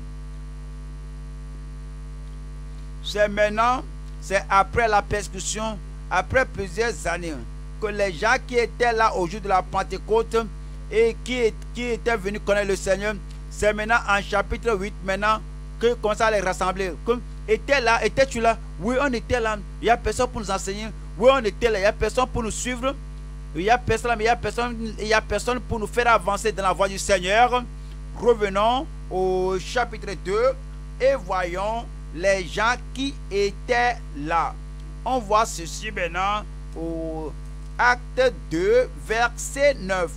C'est maintenant, c'est après la persécution, après plusieurs années, que les gens qui étaient là au jour de la Pentecôte et qui, qui étaient venus connaître le Seigneur, c'est maintenant en chapitre huit, maintenant, que commence à les rassembler. Comme, était là, étais-tu là? Oui, on était là. Il n'y a personne pour nous enseigner. Oui, on était là. Il n'y a personne pour nous suivre. Il n'y a personne, mais il n'y a personne, il y a personne pour nous faire avancer dans la voie du Seigneur. Revenons au chapitre deux et voyons les gens qui étaient là. On voit ceci maintenant au acte deux, verset neuf.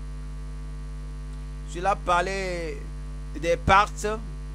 Cela parlait des Parthes,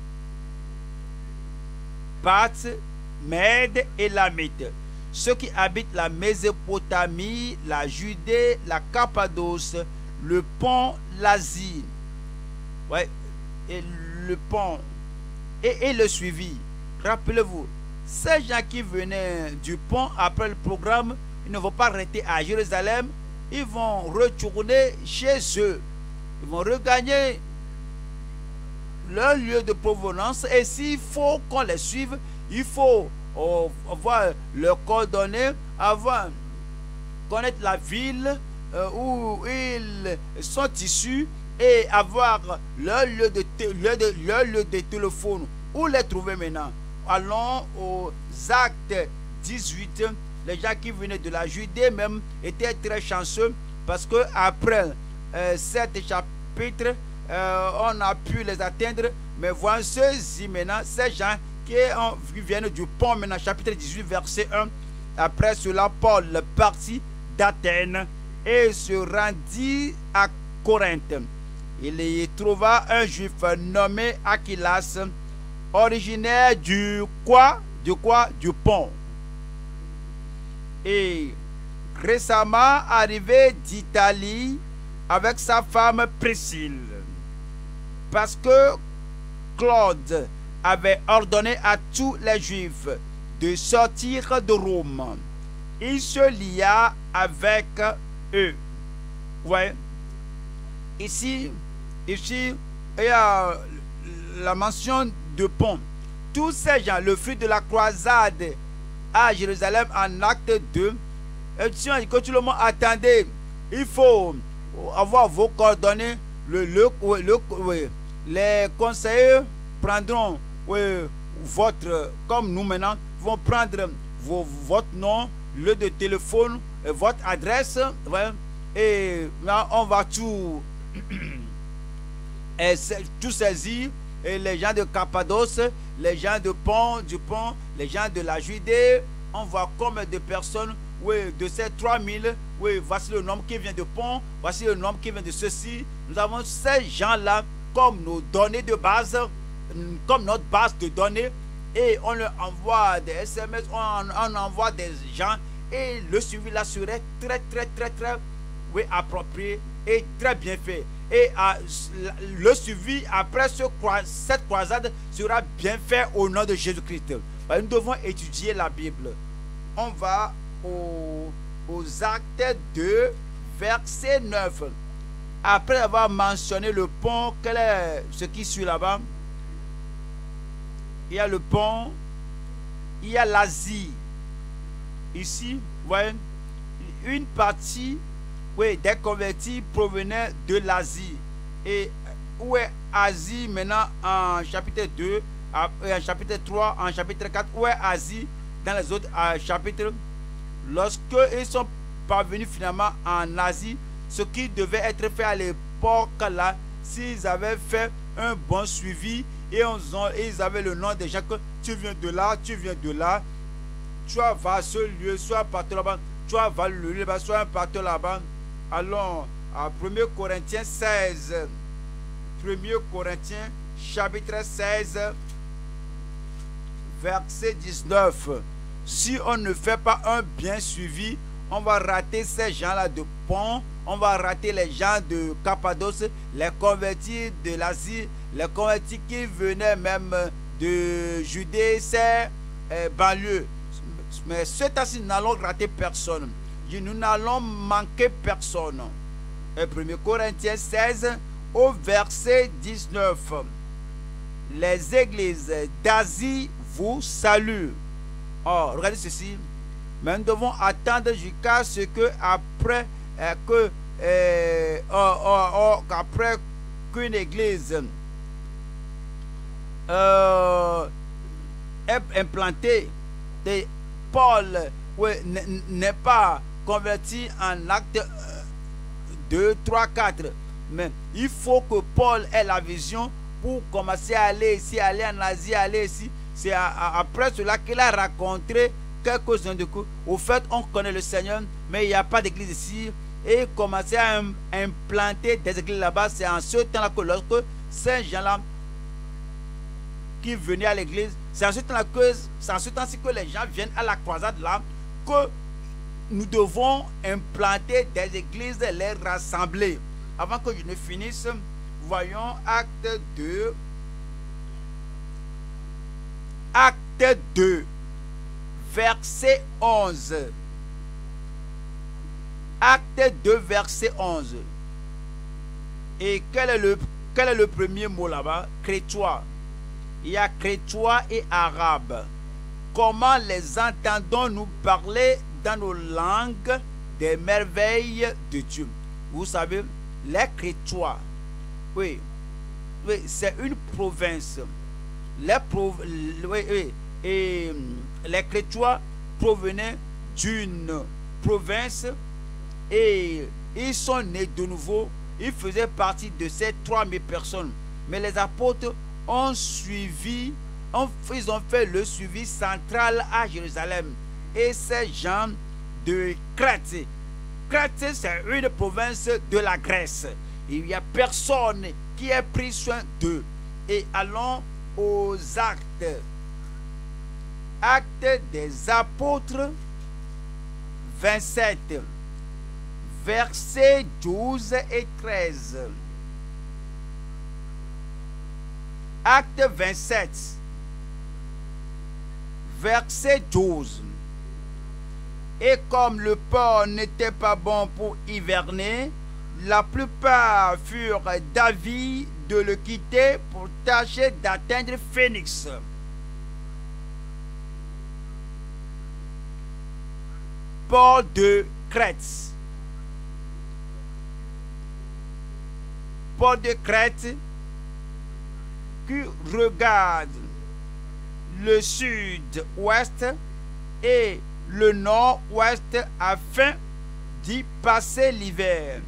Parthes, Mèdes et Lamites, ceux qui habitent la Mésopotamie, la Judée, la Cappadoce, le pont, l'Asie. Ouais, et le pont et, et le suivi. Rappelez-vous, ces gens qui venaient du pont après le programme, ils ne vont pas rester à Jérusalem, ils vont retourner chez eux. Ils vont regagner leur lieu de provenance. Et s'il faut qu'on les suive, il faut oh, avoir leurs coordonnées, avoir connaître la ville euh, où ils sont issus et avoir leur lieu de, leur de, leur lieu de téléphone. Où les trouver maintenant? Allons aux actes dix-huit. Les gens qui venaient de la Judée même étaient très chanceux parce que après euh, sept chapitres, euh, on a pu les atteindre. Mais voici maintenant ces gens qui, ont, qui viennent du pont maintenant, chapitre dix-huit, verset un. Après cela, Paul partit d'Athènes et se rendit à Corinthe. Il y trouva un juif nommé Aquilas, originaire du quoi? Du quoi? Du pont. Et récemment arrivé d'Italie avec sa femme Priscille. Parce que Claude avait ordonné à tous les Juifs de sortir de Rome. Il se lia avec eux. Ouais. Ici, ici, il y a la mention de pont. Tous ces gens, le fruit de la croisade à Jérusalem en acte deux, et si on dit continuellement, attendez, il faut avoir vos coordonnées. Le, le, le, le, les conseillers prendront oui, votre, comme nous maintenant, vont prendre vos, votre nom, lieu de téléphone, et votre adresse, ouais, et là on va tout, et tout saisir. Et les gens de Cappadoce, les gens de Pont, du Pont, les gens de la Judée, on voit combien de personnes, oui, de ces trois mille, oui, voici le nombre qui vient de Pont, voici le nombre qui vient de ceci. Nous avons ces gens-là comme nos données de base, comme notre base de données, et on leur envoie des S M S, on, on envoie des gens, et le suivi là serait très, très, très, très, oui, approprié et très bien fait. Et euh, le suivi après ce, cette croisade sera bien fait au nom de Jésus-Christ. Nous devons étudier la Bible. On va au, aux actes deux, verset neuf. Après avoir mentionné le pont, quel est ce qui suit là-bas? Il y a le pont, il y a l'Asie. Ici, vous voyez, une partie, oui, des convertis provenaient de l'Asie. Et où est Asie maintenant en chapitre deux, en chapitre trois, en chapitre quatre, où est Asie dans les autres chapitres? Lorsque ils sont parvenus finalement en Asie, ce qui devait être fait à l'époque là, s'ils avaient fait un bon suivi et on, ils avaient le nom des gens que tu viens de là, tu viens de là, tu vas à ce lieu, soit partout là-bas, tu vas à le lieu là-bas, soit partout là-bas. Allons à premier Corinthiens seize. premier Corinthiens chapitre seize, verset dix-neuf. Si on ne fait pas un bien suivi, on va rater ces gens-là de Pont, on va rater les gens de Cappadoce, les convertis de l'Asie, les convertis qui venaient même de Judée, ces euh, banlieues. Mais ce temps-ci, nous n'allons rater personne. Nous n'allons manquer personne. Et premier Corinthiens seize, au verset dix-neuf. Les églises d'Asie vous saluent. Oh, regardez ceci. Mais nous devons attendre jusqu'à ce que après euh, que euh, oh, oh, oh, après qu'une église euh, est implantée, et Paul oui, n'est pas converti en acte deux, trois, quatre. Mais il faut que Paul ait la vision pour commencer à aller ici, aller en Asie, aller ici. C'est après cela qu'il a rencontré quelques-uns de coup. Au fait, on connaît le Seigneur, mais il n'y a pas d'église ici. Et commencer à implanter des églises là-bas, c'est en ce temps-là que lorsque ces gens-là qui venaient à l'église, c'est en ce temps-là que, c'est en ce temps-ci que les gens viennent à la croisade là, que nous devons implanter des églises, les rassembler. Avant que je ne finisse, voyons acte deux. Acte Acte deux, verset onze. Acte deux, verset onze. Et quel est le, quel est le premier mot là-bas? Crétois. Il y a crétois et arabe. Comment les entendons-nous parler dans nos langues des merveilles de Dieu? Vous savez, les crétois, oui, oui, c'est une province. Les, prov oui, oui, et les crétois provenaient d'une province et ils sont nés de nouveau. Ils faisaient partie de ces trois mille personnes. Mais les apôtres ont suivi, ont, ils ont fait le suivi central à Jérusalem. Et ces gens de Crète. Crète, c'est une province de la Grèce. Il n'y a personne qui ait pris soin d'eux. Et allons aux actes. Actes des apôtres vingt-sept. Versets douze et treize. Acte vingt-sept, verset douze. Et comme le porc n'était pas bon pour hiverner, la plupart furent d'avis de le quitter pour tâcher d'atteindre Phénix. Port de Crète. Port de Crète qui regarde le sud-ouest et le nord-ouest afin d'y passer l'hiver.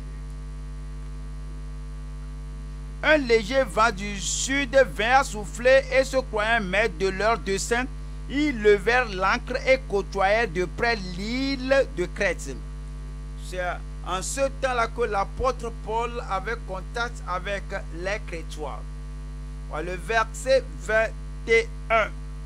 Un léger vent du sud vint souffler et se croyant maître de leur dessein, ils levèrent l'ancre et côtoyèrent de près l'île de Crète. C'est en ce temps-là que l'apôtre Paul avait contact avec les Crétois. Le verset vingt et un.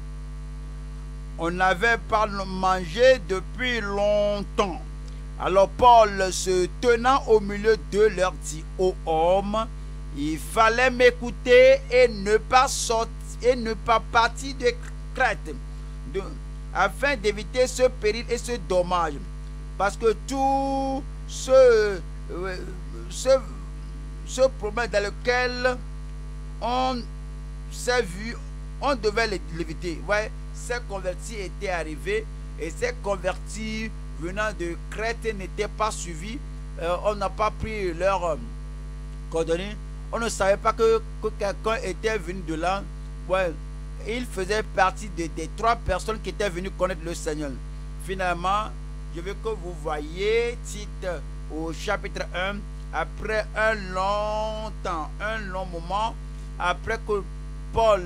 On n'avait pas mangé depuis longtemps. Alors Paul, se tenant au milieu d'eux, leur dit: ô hommes, il fallait m'écouter et ne pas sortir et ne pas partir de Crète, de, afin d'éviter ce péril et ce dommage. Parce que tout ce, ce, ce problème dans lequel on s'est vu, on devait l'éviter. Ouais, ces convertis étaient arrivés et ces convertis venant de Crète n'étaient pas suivis. Euh, on n'a pas pris leurs euh, coordonnées. On ne savait pas que, que quelqu'un était venu de là. Ouais, il faisait partie de, des trois personnes qui étaient venues connaître le Seigneur. Finalement, je veux que vous voyez Tite au chapitre un, après un long temps, un long moment, après que Paul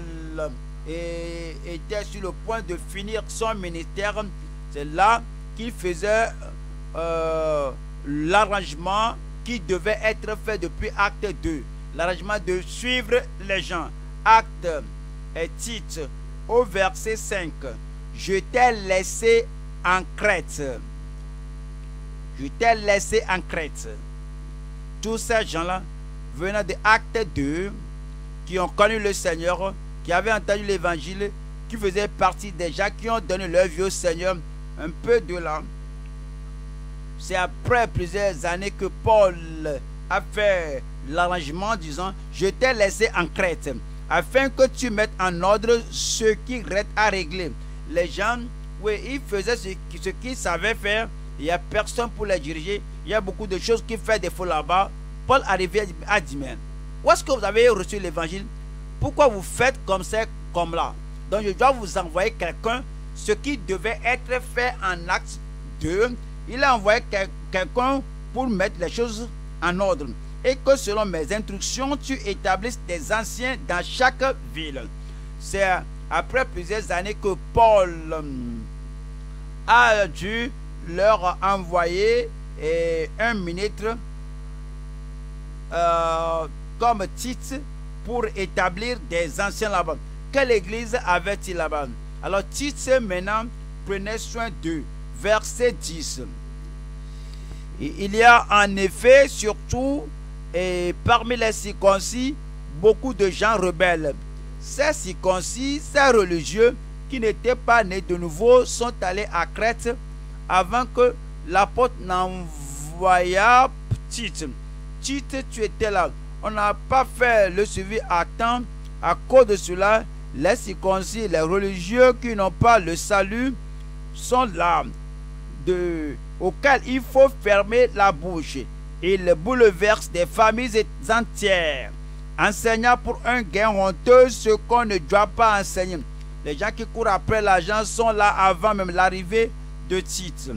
et, était sur le point de finir son ministère, c'est là qu'il faisait euh, l'arrangement qui devait être fait depuis acte deux. L'arrangement de suivre les gens. Acte et Tite au verset cinq. Je t'ai laissé en Crète. Je t'ai laissé en Crète. Tous ces gens-là, venant de Acte deux, qui ont connu le Seigneur, qui avaient entendu l'évangile, qui faisaient partie des gens qui ont donné leur vie au Seigneur, un peu de là. C'est après plusieurs années que Paul a fait l'arrangement disant: je t'ai laissé en Crète, afin que tu mettes en ordre ce qui reste à régler. Les gens, oui, ils faisaient ce qu'ils savaient faire. Il n'y a personne pour les diriger. Il y a beaucoup de choses qui font défaut là-bas. Paul arrivait à dire: mais où est-ce que vous avez reçu l'évangile? Pourquoi vous faites comme ça, comme là? Donc je dois vous envoyer quelqu'un. Ce qui devait être fait en acte deux, il a envoyé quelqu'un pour mettre les choses en ordre. Et que selon mes instructions, tu établisses des anciens dans chaque ville. C'est après plusieurs années que Paul a dû leur envoyer et un ministre euh, comme Tite pour établir des anciens là-bas. Quelle église avait-il là-bas? Alors Tite maintenant prenait soin d'eux. Verset dix. Il y a en effet surtout et parmi les circoncis beaucoup de gens rebelles. Ces circoncis, ces religieux qui n'étaient pas nés de nouveau sont allés à Crète avant que l'apôtre n'envoyât Tite. Tite, tu étais là. On n'a pas fait le suivi à temps. À cause de cela, les circoncis, les religieux qui n'ont pas le salut sont là, de, auxquels il faut fermer la bouche. Il bouleverse des familles entières, enseignant pour un gain honteux ce qu'on ne doit pas enseigner. Les gens qui courent après l'argent sont là avant même l'arrivée de Tite.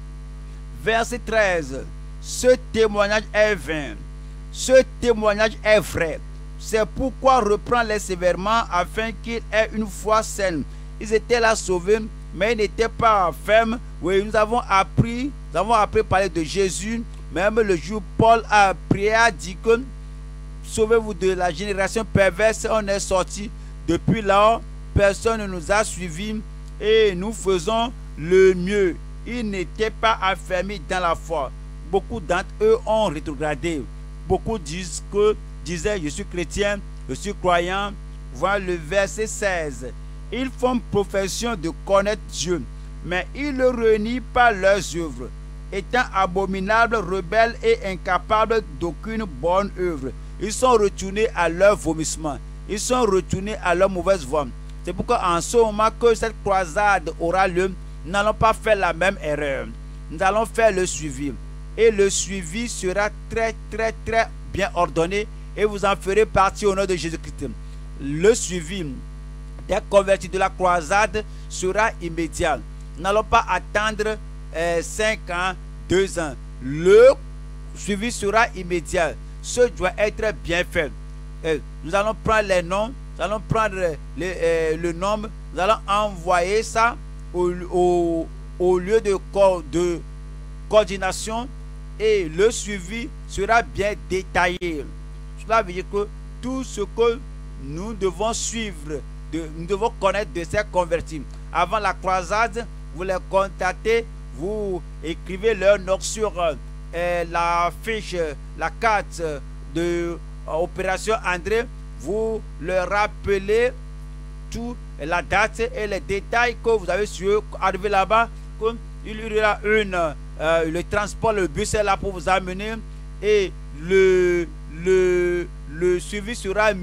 Verset treize. Ce témoignage est vain. Ce témoignage est vrai. C'est pourquoi reprends-les sévèrement afin qu'ils aient une foi saine. Ils étaient là sauvés, mais ils n'étaient pas fermes. Oui, nous avons appris, nous avons appris à parler de Jésus. Même le jour Paul a prié, a dit que sauvez-vous de la génération perverse. On est sorti. Depuis là, personne ne nous a suivis et nous faisons le mieux. Ils n'étaient pas affermis dans la foi. Beaucoup d'entre eux ont rétrogradé. Beaucoup disent que, disaient, je suis chrétien, je suis croyant. Voilà le verset seize. Ils font profession de connaître Dieu, mais ils le renient par leurs œuvres, étant abominables, rebelles et incapables d'aucune bonne œuvre. Ils sont retournés à leur vomissement. Ils sont retournés à leur mauvaise voie. C'est pourquoi en ce moment que cette croisade aura lieu, nous n'allons pas faire la même erreur. Nous allons faire le suivi. Et le suivi sera très très très bien ordonné et vous en ferez partie au nom de Jésus-Christ. Le suivi des convertis de la croisade sera immédiat. Nous n'allons pas attendre euh, cinq ans, deux ans. Le suivi sera immédiat. Ce doit être bien fait. Euh, nous allons prendre les noms, nous allons prendre les, euh, le nom, nous allons envoyer ça au, au, au lieu de, de coordination. Et le suivi sera bien détaillé. Cela veut dire que tout ce que nous devons suivre, de, nous devons connaître de ces convertis. Avant la croisade, vous les contactez, vous écrivez leur nom sur euh, la fiche, la carte de euh, Opération André. Vous leur rappelez tout, la date et les détails que vous avez su arriver là-bas. Il y aura une... Euh, le transport, le bus est là pour vous amener et le, le, le suivi sera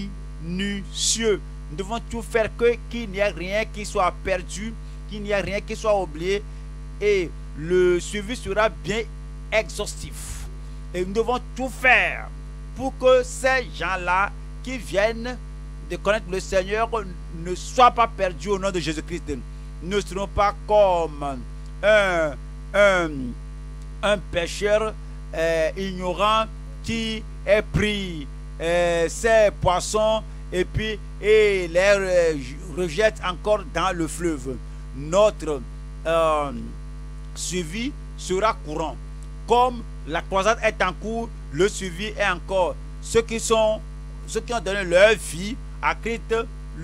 minutieux. Nous devons tout faire que qu'il n'y ait rien qui soit perdu, qu'il n'y ait rien qui soit oublié et le suivi sera bien exhaustif. Et nous devons tout faire pour que ces gens-là qui viennent de connaître le Seigneur ne soient pas perdus au nom de Jésus-Christ. Ne seront pas comme un Un, un pêcheur euh, ignorant qui est pris euh, ses poissons et puis et les euh, rejette encore dans le fleuve. Notre euh, suivi sera courant. Comme la croisade est en cours, le suivi est encore. Ceux qui sont ceux qui ont donné leur vie à Christ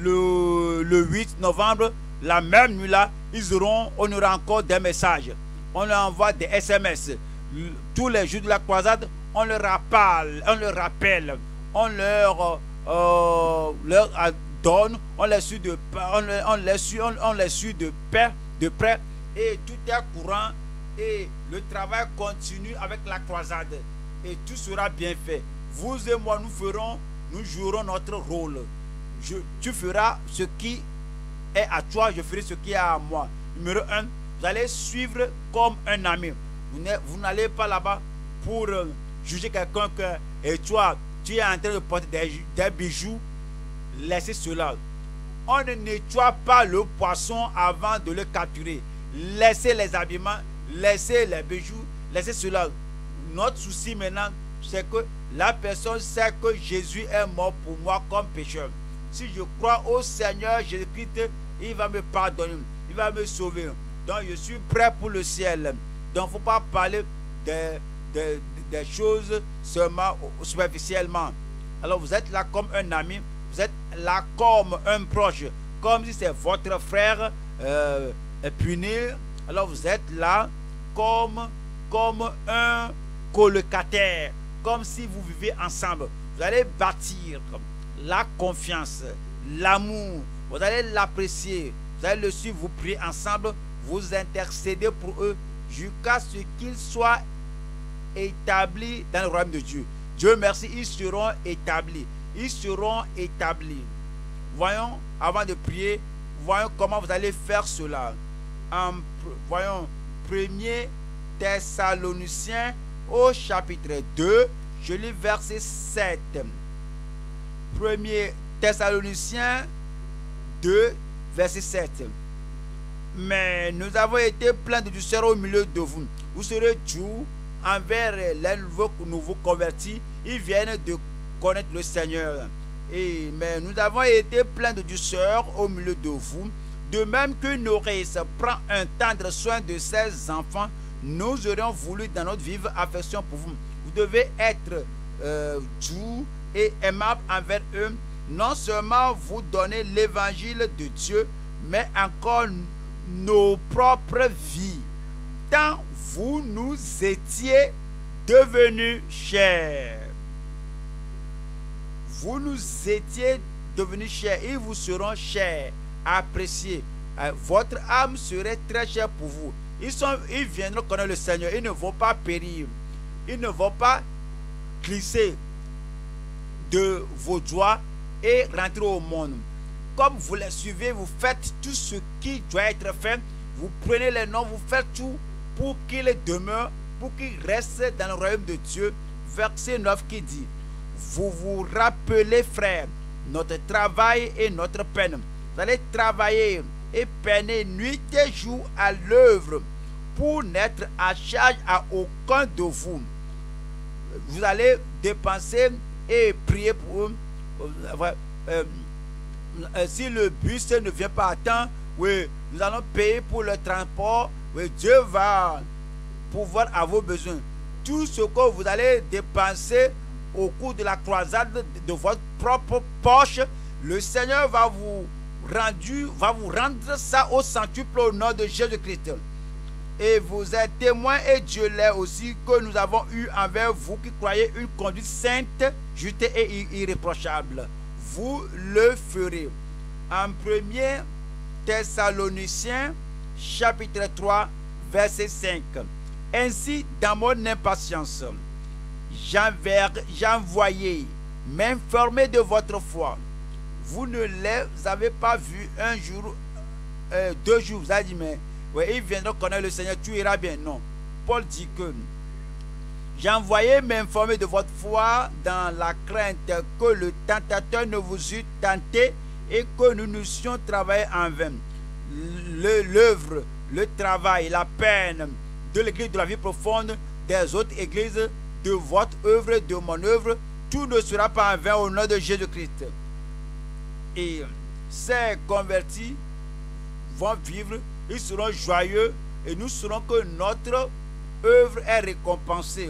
le, le huit novembre, la même nuit là, ils auront, on aura encore des messages. On leur envoie des S M S. Tous les jours de la croisade, on leur rappelle, on leur rappelle, on leur, euh, leur donne, on les suit de, on, on les suit, on, on les suit de près, de près, et tout est courant et le travail continue avec la croisade et tout sera bien fait. Vous et moi, nous ferons, nous jouerons notre rôle. Je, tu feras ce qui est à toi, je ferai ce qui est à moi. Numéro un. Vous allez suivre comme un ami. Vous n'allez pas là-bas pour euh, juger quelqu'un que et toi, tu es en train de porter des, des bijoux. Laissez cela. On ne nettoie pas le poisson avant de le capturer. Laissez les habillements, laissez les bijoux, laissez cela. Notre souci maintenant, c'est que la personne sait que Jésus est mort pour moi comme pécheur. Si je crois au Seigneur Jésus-Christ, il va me pardonner, il va me sauver. Donc je suis prêt pour le ciel. Donc il ne faut pas parler des, des, des choses seulement superficiellement. Alors vous êtes là comme un ami, vous êtes là comme un proche, comme si c'est votre frère euh, puni. Alors vous êtes là comme, comme un colocataire, comme si vous vivez ensemble. Vous allez bâtir la confiance, l'amour, vous allez l'apprécier. vous allez le suivre, vous priez ensemble, vous intercédez pour eux jusqu'à ce qu'ils soient établis dans le royaume de Dieu. Dieu merci, ils seront établis. Ils seront établis. Voyons, avant de prier, voyons comment vous allez faire cela. En, voyons, premier Thessaloniciens au chapitre deux, je lis verset sept. premier Thessaloniciens deux, verset sept. Mais nous avons été pleins de douceur au milieu de vous. Vous serez doux envers les nouveaux, nouveaux convertis. Ils viennent de connaître le Seigneur. Et, mais nous avons été pleins de douceur au milieu de vous. De même qu'une nourrice prend un tendre soin de ses enfants, nous aurions voulu dans notre vive affection pour vous. Vous devez être euh, doux et aimable envers eux. Non seulement vous donner l'évangile de Dieu, mais encore nos propres vies. Tant vous nous étiez devenus chers. Vous nous étiez devenus chers. Ils vous seront chers, appréciés. Votre âme serait très chère pour vous. Ils, sont, ils viendront connaître le Seigneur. Ils ne vont pas périr. Ils ne vont pas glisser de vos doigts et rentrer au monde. Comme vous les suivez, vous faites tout ce qui doit être fait. Vous prenez les noms, vous faites tout pour qu'ils demeurent, pour qu'ils restent dans le royaume de Dieu. Verset neuf qui dit: vous vous rappelez, frères, notre travail et notre peine. Vous allez travailler et peiner nuit et jour à l'œuvre pour n'être à charge à aucun de vous. Vous allez dépenser et prier pour eux. Euh, euh, si le bus ne vient pas à temps, oui, nous allons payer pour le transport. Oui, Dieu va pouvoir à vos besoins. Tout ce que vous allez dépenser au cours de la croisade de, de votre propre poche, le Seigneur va vous, rendu, va vous rendre ça au centuple au nom de Jésus-Christ. Et vous êtes témoins, et Dieu l'est aussi, que nous avons eu envers vous qui croyez une conduite sainte, juste et irréprochable. Vous le ferez. En premier Thessaloniciens, chapitre trois, verset cinq. Ainsi, dans mon impatience, j'envoyais m'informer de votre foi. Vous ne les avez pas vus un jour, euh, deux jours. Vous avez dit, mais ouais, ils viendront connaître le Seigneur, tu iras bien. Non. Paul dit que j'envoyais m'informer de votre foi dans la crainte que le tentateur ne vous eût tenté et que nous nous eussions travaillé en vain. L'œuvre, le, le travail, la peine de l'église de la vie profonde, des autres églises, de votre œuvre, de mon œuvre, tout ne sera pas en vain au nom de Jésus-Christ. Et ces convertis vont vivre, ils seront joyeux et nous saurons que notre œuvre est récompensée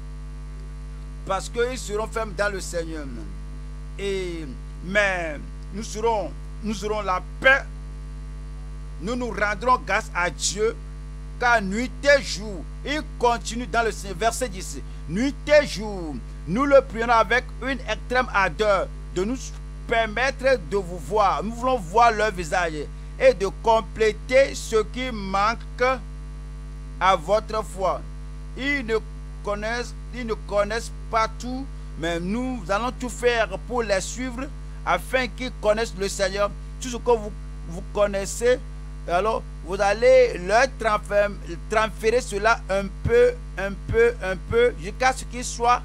parce qu'ils seront fermes dans le Seigneur. Et, mais nous serons, nous aurons la paix, nous nous rendrons grâce à Dieu, car nuit et jour, il continue dans le Seigneur. Verset dix. Nuit et jour, nous le prions avec une extrême ardeur de nous permettre de vous voir. Nous voulons voir leur visage et de compléter ce qui manque à votre foi. Ils ne connaissent, ils ne connaissent pas tout, mais nous allons tout faire pour les suivre afin qu'ils connaissent le Seigneur. Tout ce que vous, vous connaissez, alors vous allez leur transférer cela un peu, un peu, un peu, jusqu'à ce qu'ils soient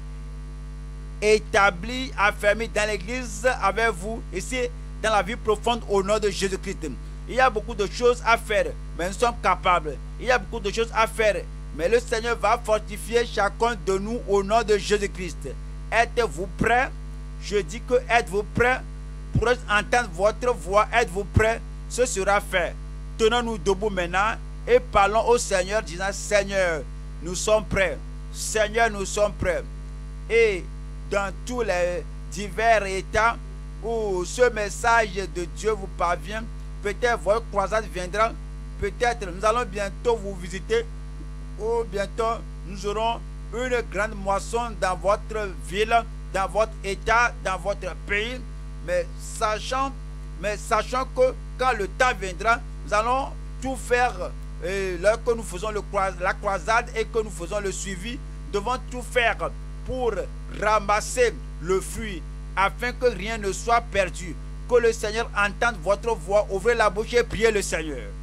établis, affermis dans l'église avec vous, ici dans la vie profonde au nom de Jésus-Christ. Il y a beaucoup de choses à faire, mais nous sommes capables. Il y a beaucoup de choses à faire, mais le Seigneur va fortifier chacun de nous au nom de Jésus-Christ. Êtes-vous prêts? Je dis que êtes-vous prêts pour entendre votre voix? Êtes-vous prêts? Ce sera fait. Tenons-nous debout maintenant et parlons au Seigneur, disant: Seigneur, nous sommes prêts. Seigneur, nous sommes prêts. Et dans tous les divers états où ce message de Dieu vous parvient, peut-être votre croisade viendra, peut-être nous allons bientôt vous visiter, ou bientôt nous aurons une grande moisson dans votre ville, dans votre état, dans votre pays. Mais sachant, mais sachant que quand le temps viendra, nous allons tout faire, et lorsque nous faisons le, la croisade et que nous faisons le suivi, nous devons tout faire pour ramasser le fruit, afin que rien ne soit perdu. Que le Seigneur entende votre voix. Ouvrez la bouche et priez le Seigneur.